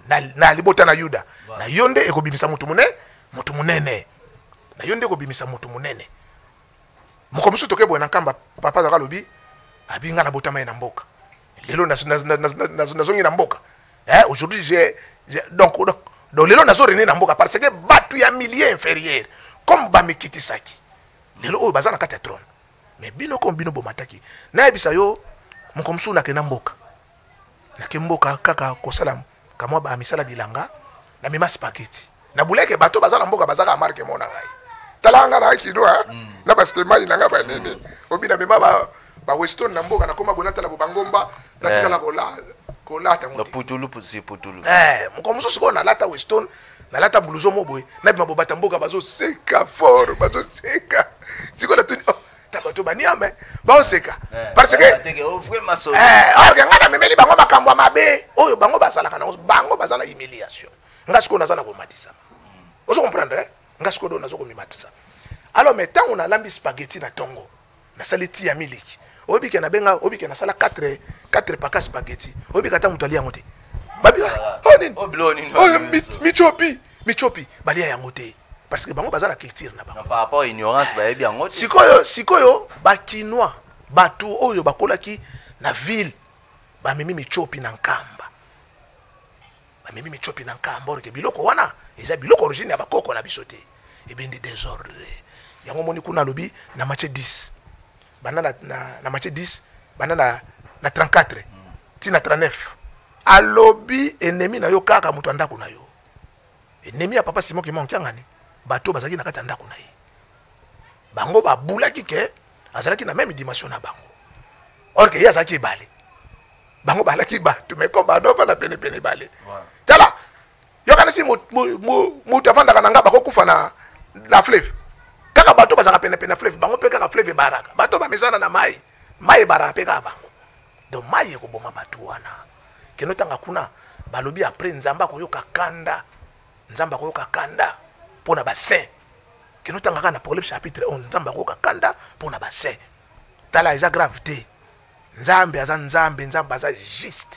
na, na libota na yuda wow. Na yonde ekobimisa mutu munene mutu munene na yonde ekobimisa mutu munene mokomisu toke boye na nkamba papa zaka lobi abinga na botama na mboka lelo nazongi na mboka eh aujourd'hui j'ai donc donc lelo nazo rené na mboka parce que batu ya milliers inférieur comme bamikitisaki lelo oyo bazana kati ya trône mais bino comme bino bomataki na ebisa yo mokomisu na ke na mboka na ke mboka kaka kosala kamwa ba misala bilanga na mema spaghetti na buleke bato bazana mboka bazaka marque mona ngai talanga na kinwa mm. Na bastemani nanga ba nene obina mema ba ba weston na mboka na koma bonata la bangomba na tika la kola kola ta muti putulu pusi putulu eh mokomuso siko na lata weston na lata blouson moboy na bima bobata mboka bazo seka fort bazo seka siko la tuni oh tabato baniame ba seka parce que eh orga ngana memeli bango makambo mabe oyo bango basala kana bango basala humiliation ngasiko nazana ko matisa ozo comprendre ngasiko do nazo ko mimatisa alors mais tant on a lambi spaghetti na tongo na saliti ya miliki obike na benga obike na sala quatre quatre pakas spaghetti obika ta mutu alia ngote babi oh nini obloni oh michopi michopi balia ya ngote parce que bango bazala culture na bango par rapport à ignorance ba yebi ngote sikoyo sikoyo ba kinwa batu oyo bakolaki na ville ba mimi michopi na nkamba ba mimi michopi na nkamba orike biloko wana eza biloko origine ya bakoko na bisote ebendi désordre yango moni kuna lobi na match dix bana na na, na match dix bana na na trente-quatre mm. Ti na trente-neuf alobi ennemi na yo kaka mutu andako na yo ennemi ya papa Simon Kimon Kiangani bato bazaki na kata ndako na ye bango babulaki ke azalaki na même dimension na bango or que ya zaki balé bango balaki bato mais comme badoko na pene pene balé wow. Tala yo kana si mutu afanda kana ngaba kokufa na la fleuve kaka bato bazaka pene pene fleuve bango pe kaka fleuve baraka bato ba misana na mai mai baraka pe kaka bango donc mai ko boma bato wana keno tanga kuna balobi après nzamba ko yoka kanda nzamba ko yoka kanda pona ba saint keno tanga kana pour le chapitre onze nzamba ko yoka kanda pona ba saint tala eza gravité nzambe aza nzambe nzamba aza juste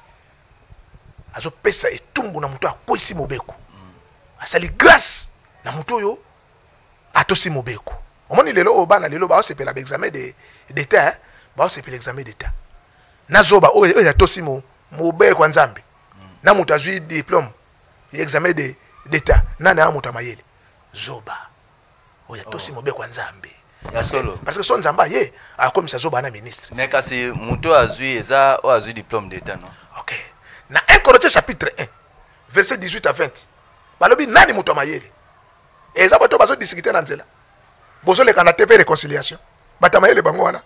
azo pesa etumbu na mutu akwisi mobeko asali grâce na mutu yo atosi mobeko omoni lelo o bana lelo ba osepela examen de d'état ba osepela examen d'état nazoba o o atosi mo mobeko nzambe na mutu azui diplôme examen de d'état nana ya mutu amayele zoba o atosi mobeko nzambe ya solo parce que son nzamba ye akomisa zoba na ministre mais kasi mutu azui eza o azui diplôme d'état non OK na un Corinthiens chapitre un verset dix-huit à vingt balobi nani mutu amayele eza bato bazo discuter na nzela bozo le kana T V réconciliation batamayele bango wana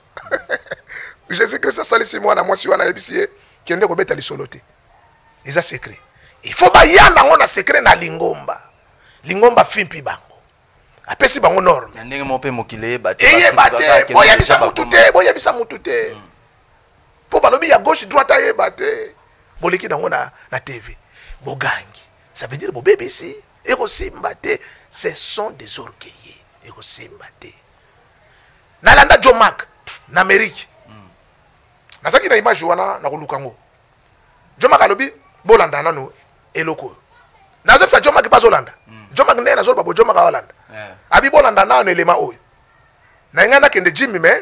Jésus Christ salisi mwana mwasi wana ebisie kende ko beta lisolote eza secret il faut ba yanda ngona secret na lingomba lingomba fimpi bango apesi bango norme ndenge mo pe mokile ba eye bate boya bisa mutute boya bisa mutute po balobi ya gauche droite aye bate boleki nango na na T V bogangi ça veut dire bo B B C eko simbate ce sont des orgueilleux eko simbate nalanda John Mark na Amérique mm. Nasaki na image wana na kolukango John Mark alobi bolanda nano eloko nazo sa John Mark pas Holanda mm. John Mark ndena zo babo John Mark Holanda yeah. Abi bolanda nano elema oyo na ngana kende Jimmy me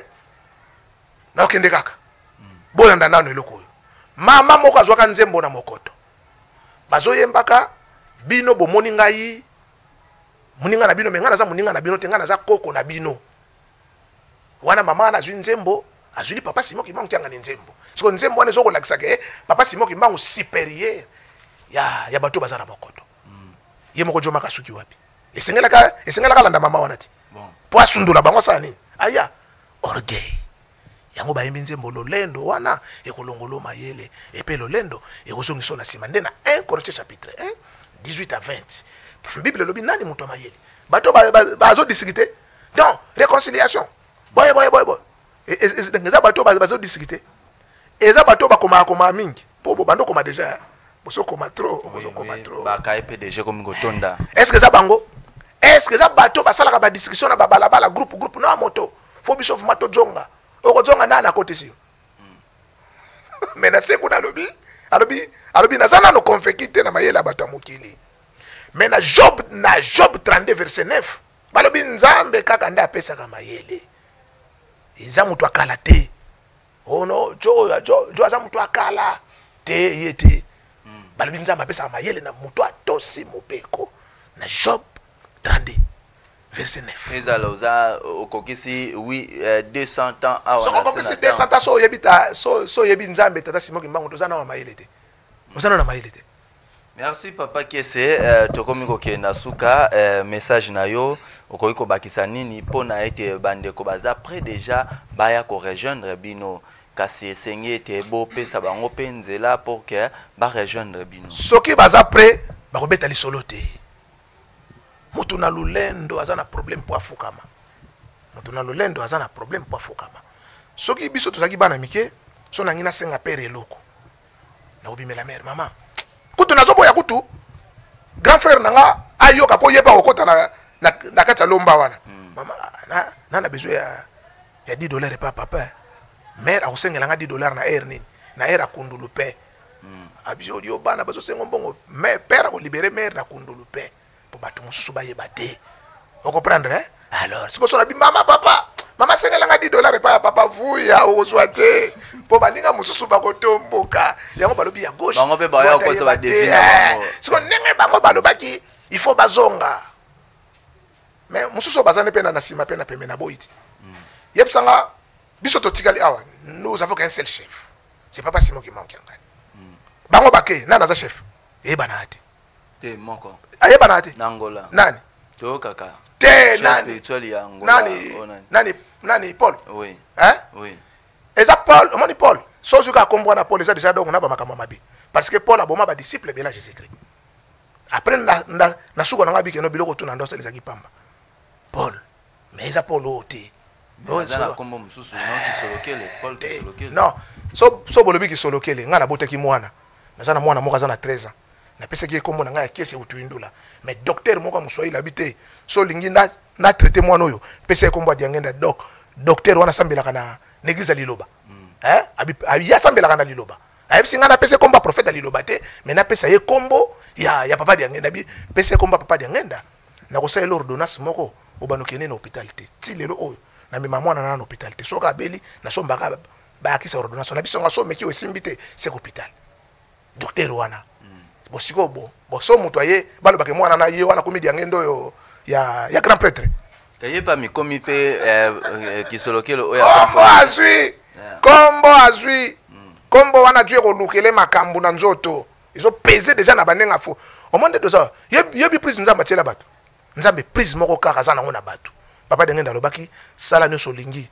na kende kaka mm. Bolanda nano eloko oyo mama moko azwaka nzembo na mokoto bazo yembaka bino bomoni ngai muninga na bino mengana za muninga na bino tengana za koko na bino wana mama na zwi nzembo azuli papa Simon Kimbangu Kiangani nzembo siko nzembo wana zoko lakisa ke papa Simon Kimbangu supérieur ya ya bato bazana mokoto mm. Ye moko Joma kasuki wapi esengela ka esengela kalanda mama wana ti bon po asundula bango sa nini aya orgueil yango ba yimbi nzembo lolendo wana ekolongolo mayele epe lolendo ekozongiso na sima ndena un Corinthiens chapitre un dix-huit à vingt Bible lobi nani mutu amayele bato bazo discuter donc réconciliation boy boy boy boy eza bato bazo discuter eza bato bakoma koma mingi po bando koma déjà boso koma trop boso koma trop ba ka P D G comme ngotonda est-ce que ça bango est-ce que ça bato basala ba discussion na babala bala groupe groupe na moto fo biso mato zonga oko zonga na na côté si mais na seku na lobi alobi alobi nazana no konfekite na mayele bato mokili mais na Job na Job trente-deux verset neuf balobi nzambe kaka nde apesaka mayele eza mutu akala te oh no jo jo jo aza mutu akala te ye te balobi nzambe apesaka mayele na mutu atosi mopeko na Job trente-deux verset neuf ezala oza okokisi oui deux cents ans awa so okokisi deux cents ans so yebita so so yebi nzambe tata Simoki Mbangu toza na mayele te ozana na mayele te. Merci papa Kese euh, tokomi kokenda suka euh, message na yo okoki kobakisa nini pona ete bandeko baza près déjà baya ko rejoindre bino kasi esengi ete bopesa bango mpe nzela pour que ba rejoindre bino soki baza près bakobeta lisolo te mutu na lulendo aza na problème po afukama mutu na lulendo aza na problème po afukama soki biso tozaki bana mike so nangi nasenga pere eloko nakobimela mère mama kutu nazoboya kutu grand frère nanga ayoka po yeba okota na na, na kati ya lomba wana mm. mama na na na besoin ya ya dix dollars pa papa mère akosengela nga dix dollars na air nini na air akundulu pe mm. abio dio bana bazo sengo mbongo mais père ko libérer mère na kundulu pe po batu mususu bayeba te on comprendre hein alors siko so na bi mama papa mama sengela nga dix dollars pa papa vuya ozwa te po balinga mususu bakotomboka yango balobi ya gauche bango pe baya ko to ba defina bango siko ndenge bango balobaki il faut bazonga mais mususu bazane pe na sima pe na pembe na boiti yep sanga biso to tikali awa nous avons qu'un seul chef c'est papa Simon qui manque ngani bango bake nana za chef e banate te moko aye banate nangola nani to kaka te nani nani nani nani Paul oui hein oui eza Paul omoni Paul sozu ka comprendre na Paul eza déjà donc na ba makambo mabi parce que Paul aboma ba disciple bela Jésus-Christ après na na na suko na ngabi ke no biloko tu na ndo seleza ki pamba Paul mais eza Paul ote no eza kombo mususu no ki solokele Paul ki solokele non so so bolobi ki solokele nga na boteki mwana nazana mwana moko azana treize ans na pesa ki kombo na nga ya kese utuindula mais docteur moko muswahili habité so lingi na na traiter mwana oyo pesa kombo adiangenda doc docteur wana sambelaka na l'église à liloba hein abi ya sambelaka na liloba ayebi singa na pesa kombo prophète liloba te mais na pesa ye kombo ya ya papa diangenda bi pesa kombo papa diangenda na ko sala ordonnance moko obanokene na hôpital te ti lelo oyo na mema mwana na hôpital te soka beli na somba ka ba kisa ordonnance na biso nga so meki osimbite c'est hôpital docteur wana bo siko bo bo so mutu aye balo bake mwana na ye wana komedi ngendo yo ya ya grand prêtre taye pa mi komi pe kisolokelo oya kombo azwi kombo azwi kombo wana due ko lukele makambu na nzoto izo peser déjà na banenga fo au monde de ça yebi prise nzamba tshela bato nzambe prise moko kaka za nango na bato papa dengenda lobaki sala nyoso lingi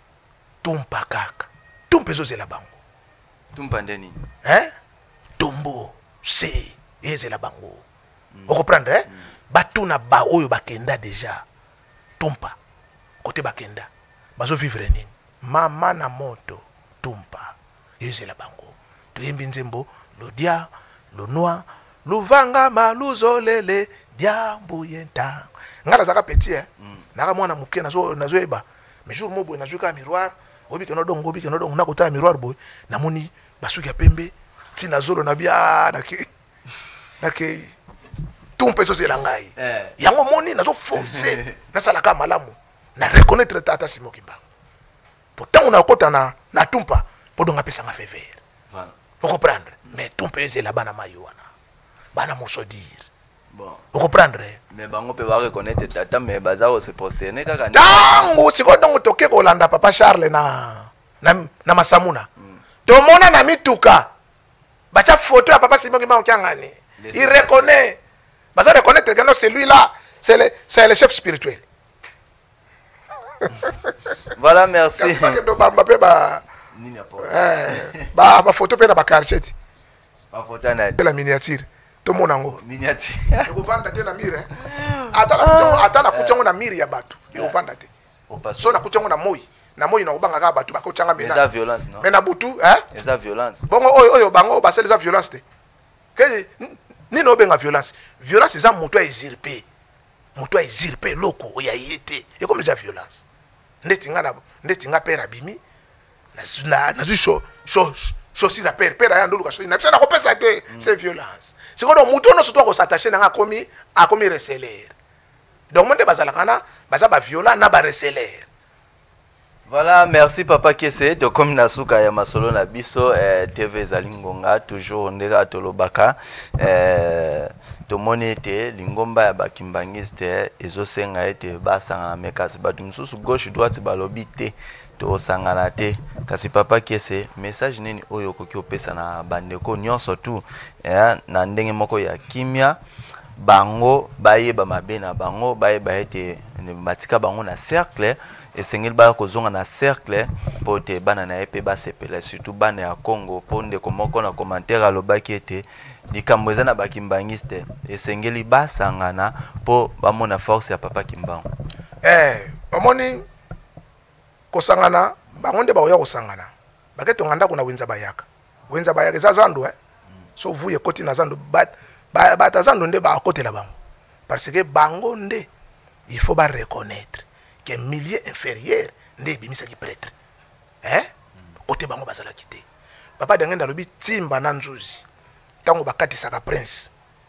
tumpa kaka tumpe zo zela bango tumpa ndeni hein tombo c'est ezela bango on comprendre hein batuna ba oyo bakenda déjà tumpa côté bakenda bazo vivre nini mama na moto tumpa ezela bango toyembi nzembo lodia lonoi luvanga maluzolele diambu yenta ngala zaka petit hein naka mwana muke nazo nazo eba mais jour mobo nazo ka miroir obi ke no dongo obi ke no dongo na kota miroir boy namoni basuki ya pembe tina zolo na bia na ke na ke tumpe so zela ngai eh yango moni nazo forcer na sala ka malamu na reconnaître tata Simoki Mbangu pourtant on a kota na na tumpa podonga pesa nga fever voilà vous comprendre mais tumpe zela bana mayuana bana mosodir bon vous comprendre mais bango pe ba reconnaître tata mais bazao se poster ne kaka tango siko dongo toke kolanda papa Charles na na, na masamuna mm. tomona na mituka bacha photo ya papa Simoki Mbangu kiangani il reconnaît baza reconnaître que non c'est lui là c'est le c'est le chef spirituel voilà merci kasi ba kendo ba mbape ba nini apo eh ba ba photo pe na ba carchette ba photo na de la miniature to mona ngo miniature eko vanda te na mire atala kuchango atala kuchango na mire ya batu eko vanda te so na kuchango na moi na moi na obanga ka batu bakochanga mena eza violence non mena butu hein eza violence bongo oyo oyo bango ba sel eza violence te ke ni no benga violence violence eza moto a usurper moto a usurper loko oya yete e comme déjà violence ndeti nga na ndeti nga père abimi na na zu sho sho chosi na père père aya ndulu ka chosi na pesa na kopesa te c'est violence c'est quoi donc muto no surtout ko s'attacher na komi a komi receler donc monde bazala kana baza ba violent na ba receler. Voilà, merci Papa Kese. To comme nasuka ya masolo na biso eh, T V Zalingonga toujours ndeka tolobaka eh to monete lingomba ya bakimbangiste ezo senga ete basanga mekasi batu mususu gauche droite balobi te to sangana te kasi Papa Kese message nini oyo koki opesa na bandeko nyonso tu eh, na ndenge moko ya kimia bango baye ba mabena bango baye ba ete matika bango na cercle et sengel ba kozonga na cercle pote bana na epe ba sepela surtout bana ya Congo ponde komoko na commentaire alobaki ete likambo eza na bakimbangiste et sengeli ba sangana po ba mona force ya Papa Kimbangu eh omoni kosangana bango nde ba oya kosangana baketo nganda kuna wenza bayaka wenza bayaka za zando eh so vuye koti na zando bat ba ba zando nde ba kotela bango parce que bango nde il faut ba reconnaître que milieu inférieur nde bimisa ki prêtre hein côté bango bazala kité papa dangenda lobi timba na nzuzi tango bakati saka prince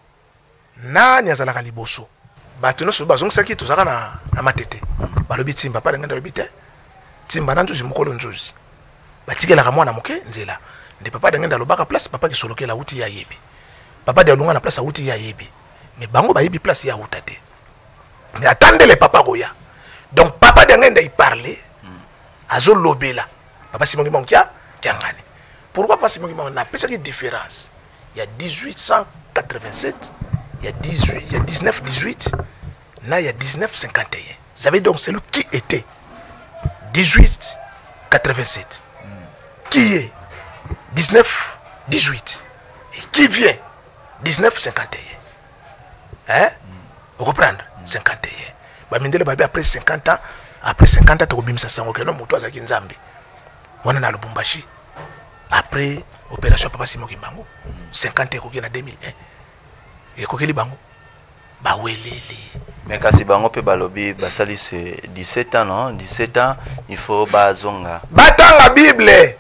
nani azala ka liboso batu no so bazongisa ki tozaka na na matete balobi timba papa dangenda lobi te timba na nzuzi mukolo nzuzi batikela ka mwana muke nzela nde papa dangenda lobaka place papa ki solokela uti ya yebi papa de alunga na place uti ya yebi mais bango ba yebi place ya utate mais attendez les papa goya. Donc papa d'angenda il parlait azo lobela papa Simon Kimbangu kia kiangani. Pourquoi papa Simon Kimbangu n'a pas cette différence? Il y a dix-huit cent quatre-vingt-sept, il y a dix-huit, il y a dix-neuf dix-huit, là il y a dix-neuf cinquante et un. Ça veut donc c'est le qui était dix-huit quatre-vingt-sept. Qui est dix-neuf dix-huit et qui vient dix-neuf cinquante et un. Hein? Vous comprenez? cinquante et un. Bamindele babi après cinquante ans, après cinquante ans, tu as sango que non muto azaki nzambe. Wana na Lubumbashi. Après opération Papa Simon Kimbangu, cinquante ans na deux mille un. Et kokeli bango ba welele. Mais kasi bango pe balobi basali c'est dix-sept ans non, dix-sept ans, il faut bazonga. Batanga Bible.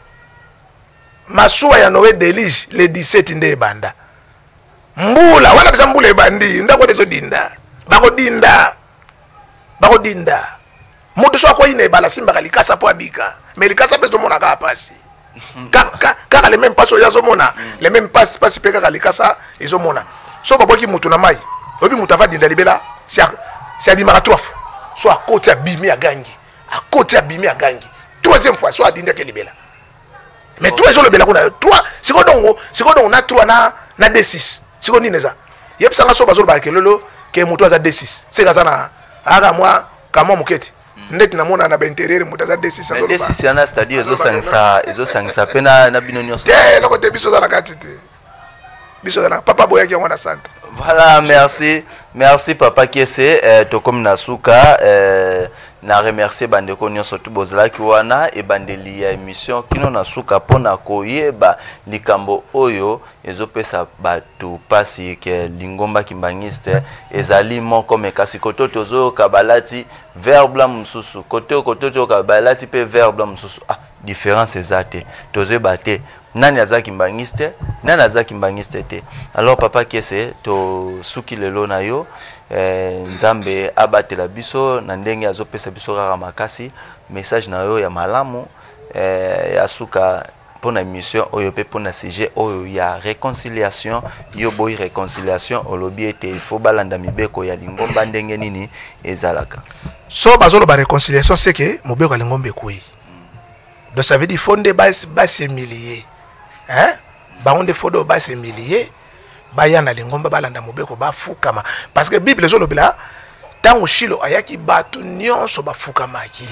Masuwa ya Noé délige les dix-sept nde banda. Mbula wana bisa mbula ebandi ndako dezo dinda. Bako dinda. Bako dinda. Mutu so ko ine bala simba kalikasa po abika. Mais likasa pezo mona ka pasi. Kaka kaka les mêmes passo yazo mona, les mêmes passe passe peka kalikasa ezo mona. So baboki mutu na mai. Obi mutu ava dinda libela, si si abima trois fois. So a côté abimi a gangi. A côté abimi a gangi. Troisième fois so a dinda ke libela. Mais toi ezo lebela kuna toi, siko dongo, siko dongo na trois na na D six. Siko ni neza. Yep sanga so bazolo ba kelolo ke mutu aza D six. C'est kaza na aga moi kama muketi. Ndeti na mona na ba intérieur mutu aza D six azolo ba. D six yana c'est-à-dire ezo sangisa, ezo sangisa pena na bino nyonso. Eh loko te biso za la katite. Biso na papa boya ki ngona sante. Voilà, merci. Merci Papa Kese euh, to comme nasuka euh, na remercier bandeko nyonso tu bozala ki wana e bandeli ya émission kino nasuka pona koyeba likambo oyo ezopesa batu pasi ke lingomba kimbangiste ezali moko mekasi kototo zo kabalati verbe mususu koto kototo kabalati pe verbe mususu ah différence ezate toze bate nani azaki mbangiste nani azaki mbangiste te. Alors Papa Kese to suki lelo na yo eh, nzambe abatela biso na ndenge azopesa biso kaka makasi message na yo ya malamu eh, ya suka pona émission oyo pe pona sujet oyo ya réconciliation yo boy réconciliation olobi ete il faut balanda mibeko ya lingomba ndenge nini ezalaka so bazolo ba réconciliation c'est que mobeko ya lingomba ekui donc ça veut dire fondé bas bas s'humilier hein ba onde fodo bas s'humilier ba yana lingomba balanda mobeko ba fukama parce que bible zo lobela tango shilo ayaki batu nyonso ba fukama ki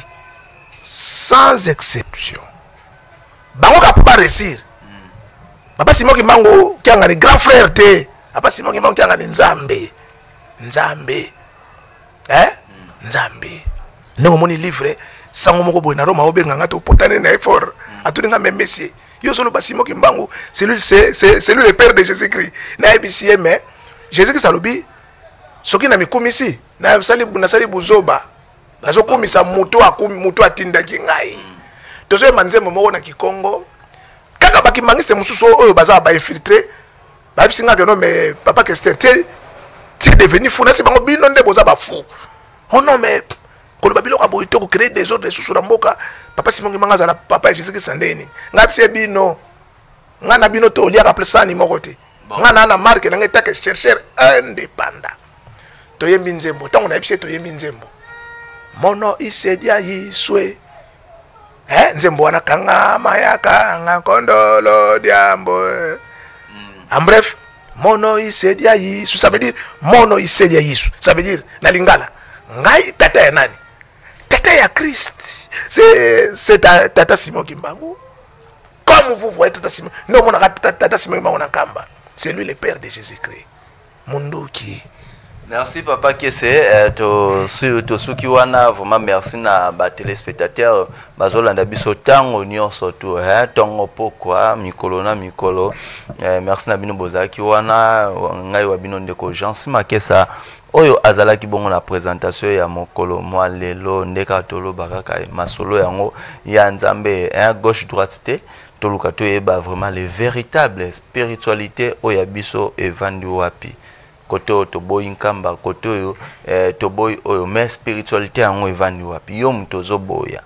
sans exception bango ka pas réussir Papa Simon Kimbangu kianga ni grand frère te Papa Simon Kimbangu kianga ni nzambe nzambe eh nzambe ndenge moni livre sango moko boy na Roma obenga ngato potane na effort atuninga memesi yo solo Papa Simon Kimbangu c'est lui c'est c'est lui le père de Jésus-Christ na B C M Jésus-Christ alobi soki na mikumisi na sali na sali buzoba azo kumisa muto akumi muto atinda kingai tozo manzembo moko na Kikongo kaka bakimangiste mosusu oyo baza ba infiltré babisinga que non mais papa Christian tu es devenu fou na si bango bino nde boza ba fou. Oh non mais koloba biloko boy to ko créer des ordres sous la mboka papa Simon Ngimanga za papa Jésus Christ ndeni ngapse bino ngana bino to lia ka plesani moko te ngana na marque na ngeta que chercheur indépendant to yembi nzembo tango na epse to yembi nzembo mono isedia yiswe eh nzembo wana kanga mayaka nga kondolo diambo en bref mono isedia yisu ça veut dire mono isedia yisu ça veut dire na lingala ngai tata ya nani tata ya Christ c'est c'est tata Simon Kimbangu comme vous voyez tata Simon non mon tata Simon Kimbangu na kamba c'est lui le père de Jésus-Christ mundo qui merci papa Kese euh, to su to suki wana vraiment merci na ba téléspectateurs bazolanda biso tango nyonso to hein tongo pokwa mikolo na mikolo euh, merci na bino bozaki wana ngai wa bino ndeko Jean Simakesa oyo azalaki bongo na présentation ya mokolo mwa lelo ndeka tolo bakaka masolo yango ya nzambe hein gauche droite te toluka to yeba vraiment les véritables spiritualité oyo biso evandi wapi koto to boy nkamba koto yo eh, to boy oyo mais spiritualité yango evandi wapi yo mtozo boya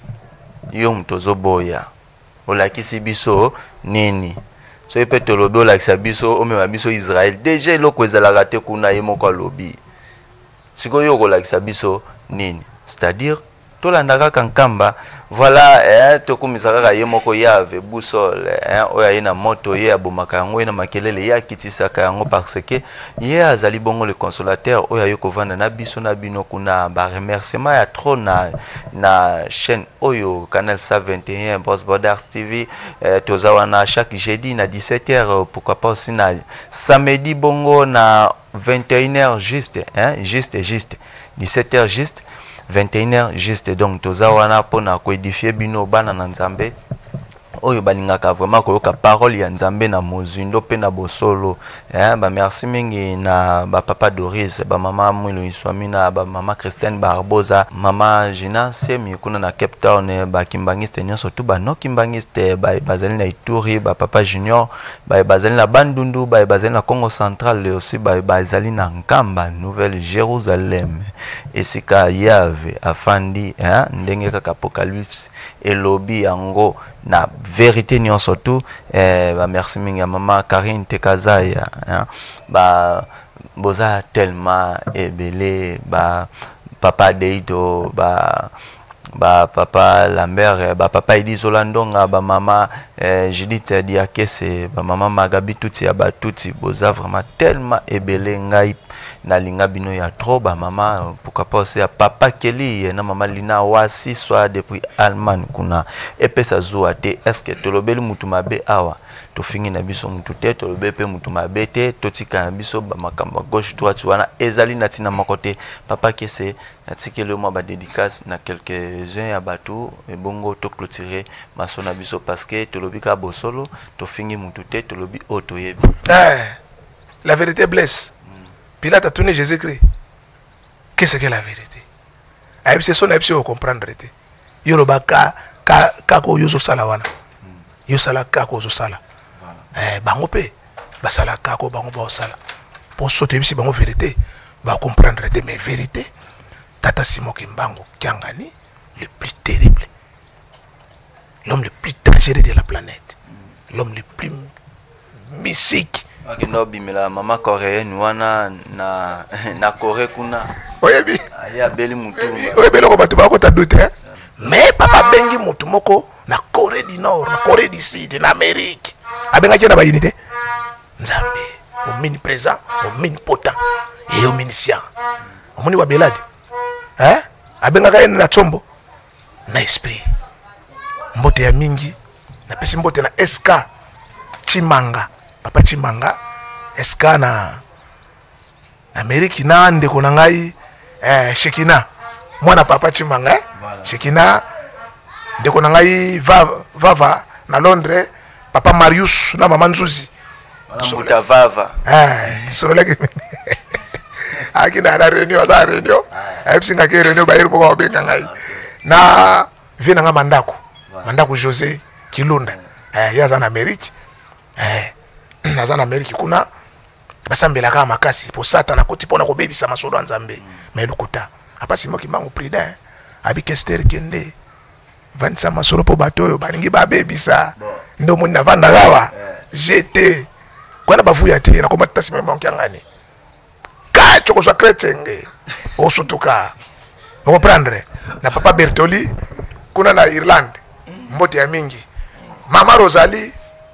yo mtozo boya olakisi biso nini so epe to lobi olakisa biso omema biso Israël déjà eloko ezalaka te kuna ye moko lobi siko yo kolakisa biso nini c'est-à-dire tolandaka kankamba voilà eh to kumisaka ka ye moko yave boussole hein oya ina moto ye abomaka yango ina makelele ya kitisaka yango parce que ye azali bongo le consolateur oya yo kovanda na biso na bino kuna ba remerciement ya trop na na chaîne oyo canal cent vingt et un Boss Borders T V eh, tozawana chaque jeudi na dix-sept heures pourquoi pas aussi na samedi bongo na vingt et une heures juste hein juste juste dix-sept heures juste vingt et une heures juste donc toza wana pona ko édifier bino bana na nzambe oyo balingaka vraiment koyoka parole ya nzambe na mozindo pe na bosolo hein ba merci mingi na ba papa Doris ba mama Mwilo Iswami na ba mama Christiane Barboza mama Gina Semi kuna na Cape Town ba kimbangiste nyonso tu ba no kimbangiste ba bazali na Ituri ba papa Junior ba bazali na Bandundu ba bazali na Congo Central aussi ba bazali na Nkamba Nouvelle Jérusalem esika yave afandi hein ndenge kaka apocalypse elobi yango na vérité nyonso tu eh ba merci mingi ya mama Karine Tekazaya hein ba boza tellement ebele ba papa Deito ba ba papa Lambert ba papa Idi Zolandonga ba mama eh, Judith Diakese ba mama Magabi tuti ya ba tuti boza vraiment tellement ebele ngai na linga bino ya trop ba mama pourquoi pas aussi papa Kelly na mama Lina Wasi soit depuis Allemagne kuna epesa zuwa te est-ce que tolobeli mutu mabe awa to fingi na biso mutu te tolobe pe mutu mabe te totika na biso ba makamba gauche droite wana ezali na tina makote papa Kese natikele mo ba dédicace na quelques-uns ya batu e bongo to clôturer masona biso parce que tolobika bosolo to fingi mutu te tolobi oto yebi eh la vérité blesse. Pilate a tourné Jésus-Christ. Qu'est-ce que la vérité? A c'est son absence au comprendre. Yoruba ka ka kako yozo sala wana. Yo sala kako yozo sala. Eh bango pe ba sala kako bango ba sala. Pour sauter bisi bango vérité, ba comprendre de mes vérités. Tata Simon Kimbangu Kiangani, le plus terrible. L'homme le plus dangereux de la planète. L'homme le plus mystique. Akino bimela mama coréenne wana na na Corée kuna. Oyebi. Ya beli mutu. Oyebi loko batu ba ko ta doute hein. Mais papa bengi mutu moko na Corée du Nord, na Corée du Sud, na Amérique. Abenga kina ba unité. Nzambe, omniprésent, omnipotent et omniscient. Omoni wa belade. Hein? Abenga ka na chombo. Na esprit. Mbote ya mingi. Na pesi mbote na S K Chimanga. Papa Chimanga eska na Ameriki na ndeko na ngai eh Shekina mwana papa Chimanga eh? Voilà. Shekina ndeko na ngai vava, vava na Londres papa Marius na mama Nzuzi Mbuta vava eh soroleke akina na reunion za reunion eh singa ke reunion ba iripo ko benga ngai na vina nga mandako mandako José Kilunda eh yaza na Amérique eh naza na Amérique kuna basambelaka makasi po satana koti pona ko bebisa masolo nzambe mais lukuta apasi moki mango prida abi kester kende vanisa masolo po batoyo balingi ba bebisa ndo moni na vanda gawa jete kwana bavuya te na komata sima mango ngani ka choko za kretenge osotuka on prendre na papa Bertoli kuna na Irlande mbote ya mingi mama Rosalie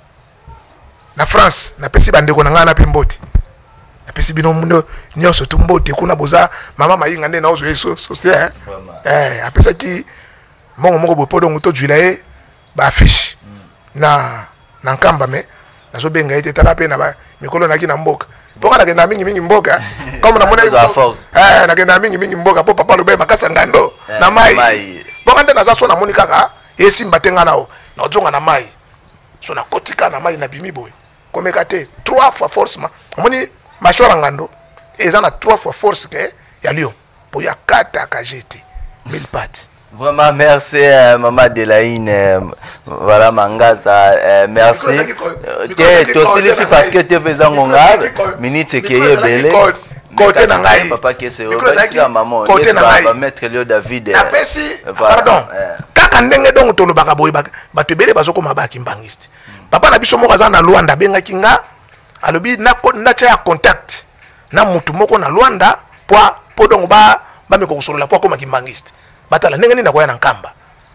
na France na pesi bandeko na ngana pe mbote na pesi bino mundo nyoso tu mbote kuna boza mama mayinga nde na ozo eso so c'est eh apesa ki mongo mongo bopodo nguto julaye ba affiche na na nkamba me nazo benga ete tala pe na ba mikolo na kina mboka poka na kenda mingi mingi mboka kama na mona eh na kenda mingi mingi mboka po papa lobe makasa ngando na mai poka nde naza so na monika ka esimba tenga nao na ojonga na mai so na kotika na mai na bimi boy komeka te trois fois force ma moni machora ngando ezana trois fois force ke ya lion po ya kata ka jete mille pattes. Vraiment, merci, euh, Maman Delaine. Euh, voilà, Mangaza. Euh, merci. Tu es aussi parce que tu es faisant mon grave. Minute qui est belé. Côté Nangaï. Papa qui est au maman. Côté Nangaï. Va mettre Léo David. Pardon. Kaka ndenge donc tolo baka boy baka. Ba te belé bazoko mabaki mbangiste. Papa na biso mo kaza na Luanda benga kinga. Alobi na na cha contact. Na mutu moko na Luanda po po donc ba ba me ko solola po ko makimbangiste. Batala ndenge nini nakoya na nkamba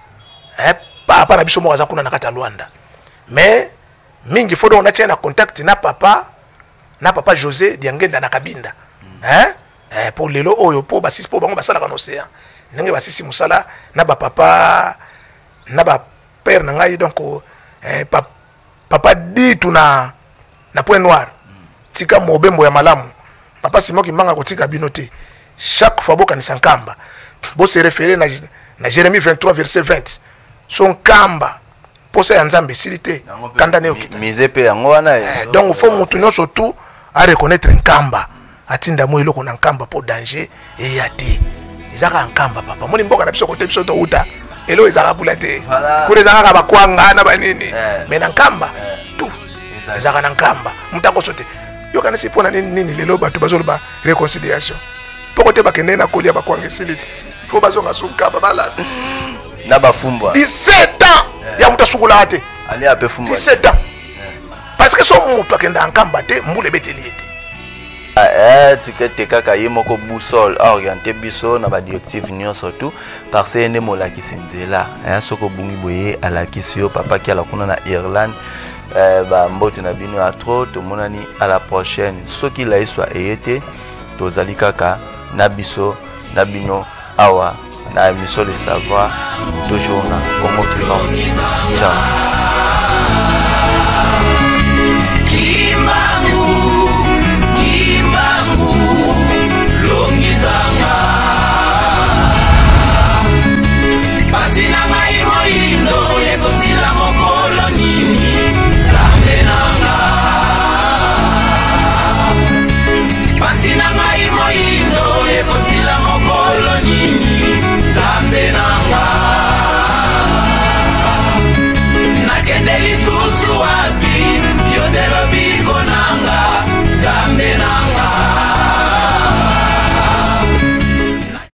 eh papa na biso mo kaza kuna na kata Luanda mais mingi fodo on a tient na contact na papa na papa José Diangenda na Kabinda hein eh pour lelo oyo po basisi po bango basala kana océan ndenge basisi musala na ba papa na ba père na ngai donc eh papa, papa ditu na na point noir tika mobembo ya malamu papa simoki manga kotika binote chaque fois boka ni sankamba bo se référer na, na Jérémie vingt-trois verset vingt son kamba posa ya nzambe silité kanda ne okita mise pe yango wana eh, donc faut mutu nyonso tout à reconnaître nkamba atinda mo eloko na nkamba po danger e ya te ezaka nkamba papa moni mboka na biso kote biso to uta elo ezaka bula te pour ezaka ba kwanga na banini eh. Mais na nkamba eh. Tout ezaka na nkamba mutako sote yo kana si pona nini nini lelo bato bazoloba réconciliation poko te bakende na kolia bakwanga silité faut bazonga sunkaba bala na bafumba dix-sept ans yeah. Ya mutasukula ate ali ape fumba dix-sept ans yeah. Parce que so mutu akenda nkamba te mbule beteli ete eh tikete kaka yemoko boussole orienté biso na ba directive nyonso surtout parce que ne molaki sinzela eh soko bungi boye alakisi yo papa ki ala kuna na Irlande eh ba mbote na bino a trop to monani à la prochaine soki la iswa eyete tozali kaka na biso na bino awa na émission Le Savoir toujours na Congo Climat. Ciao.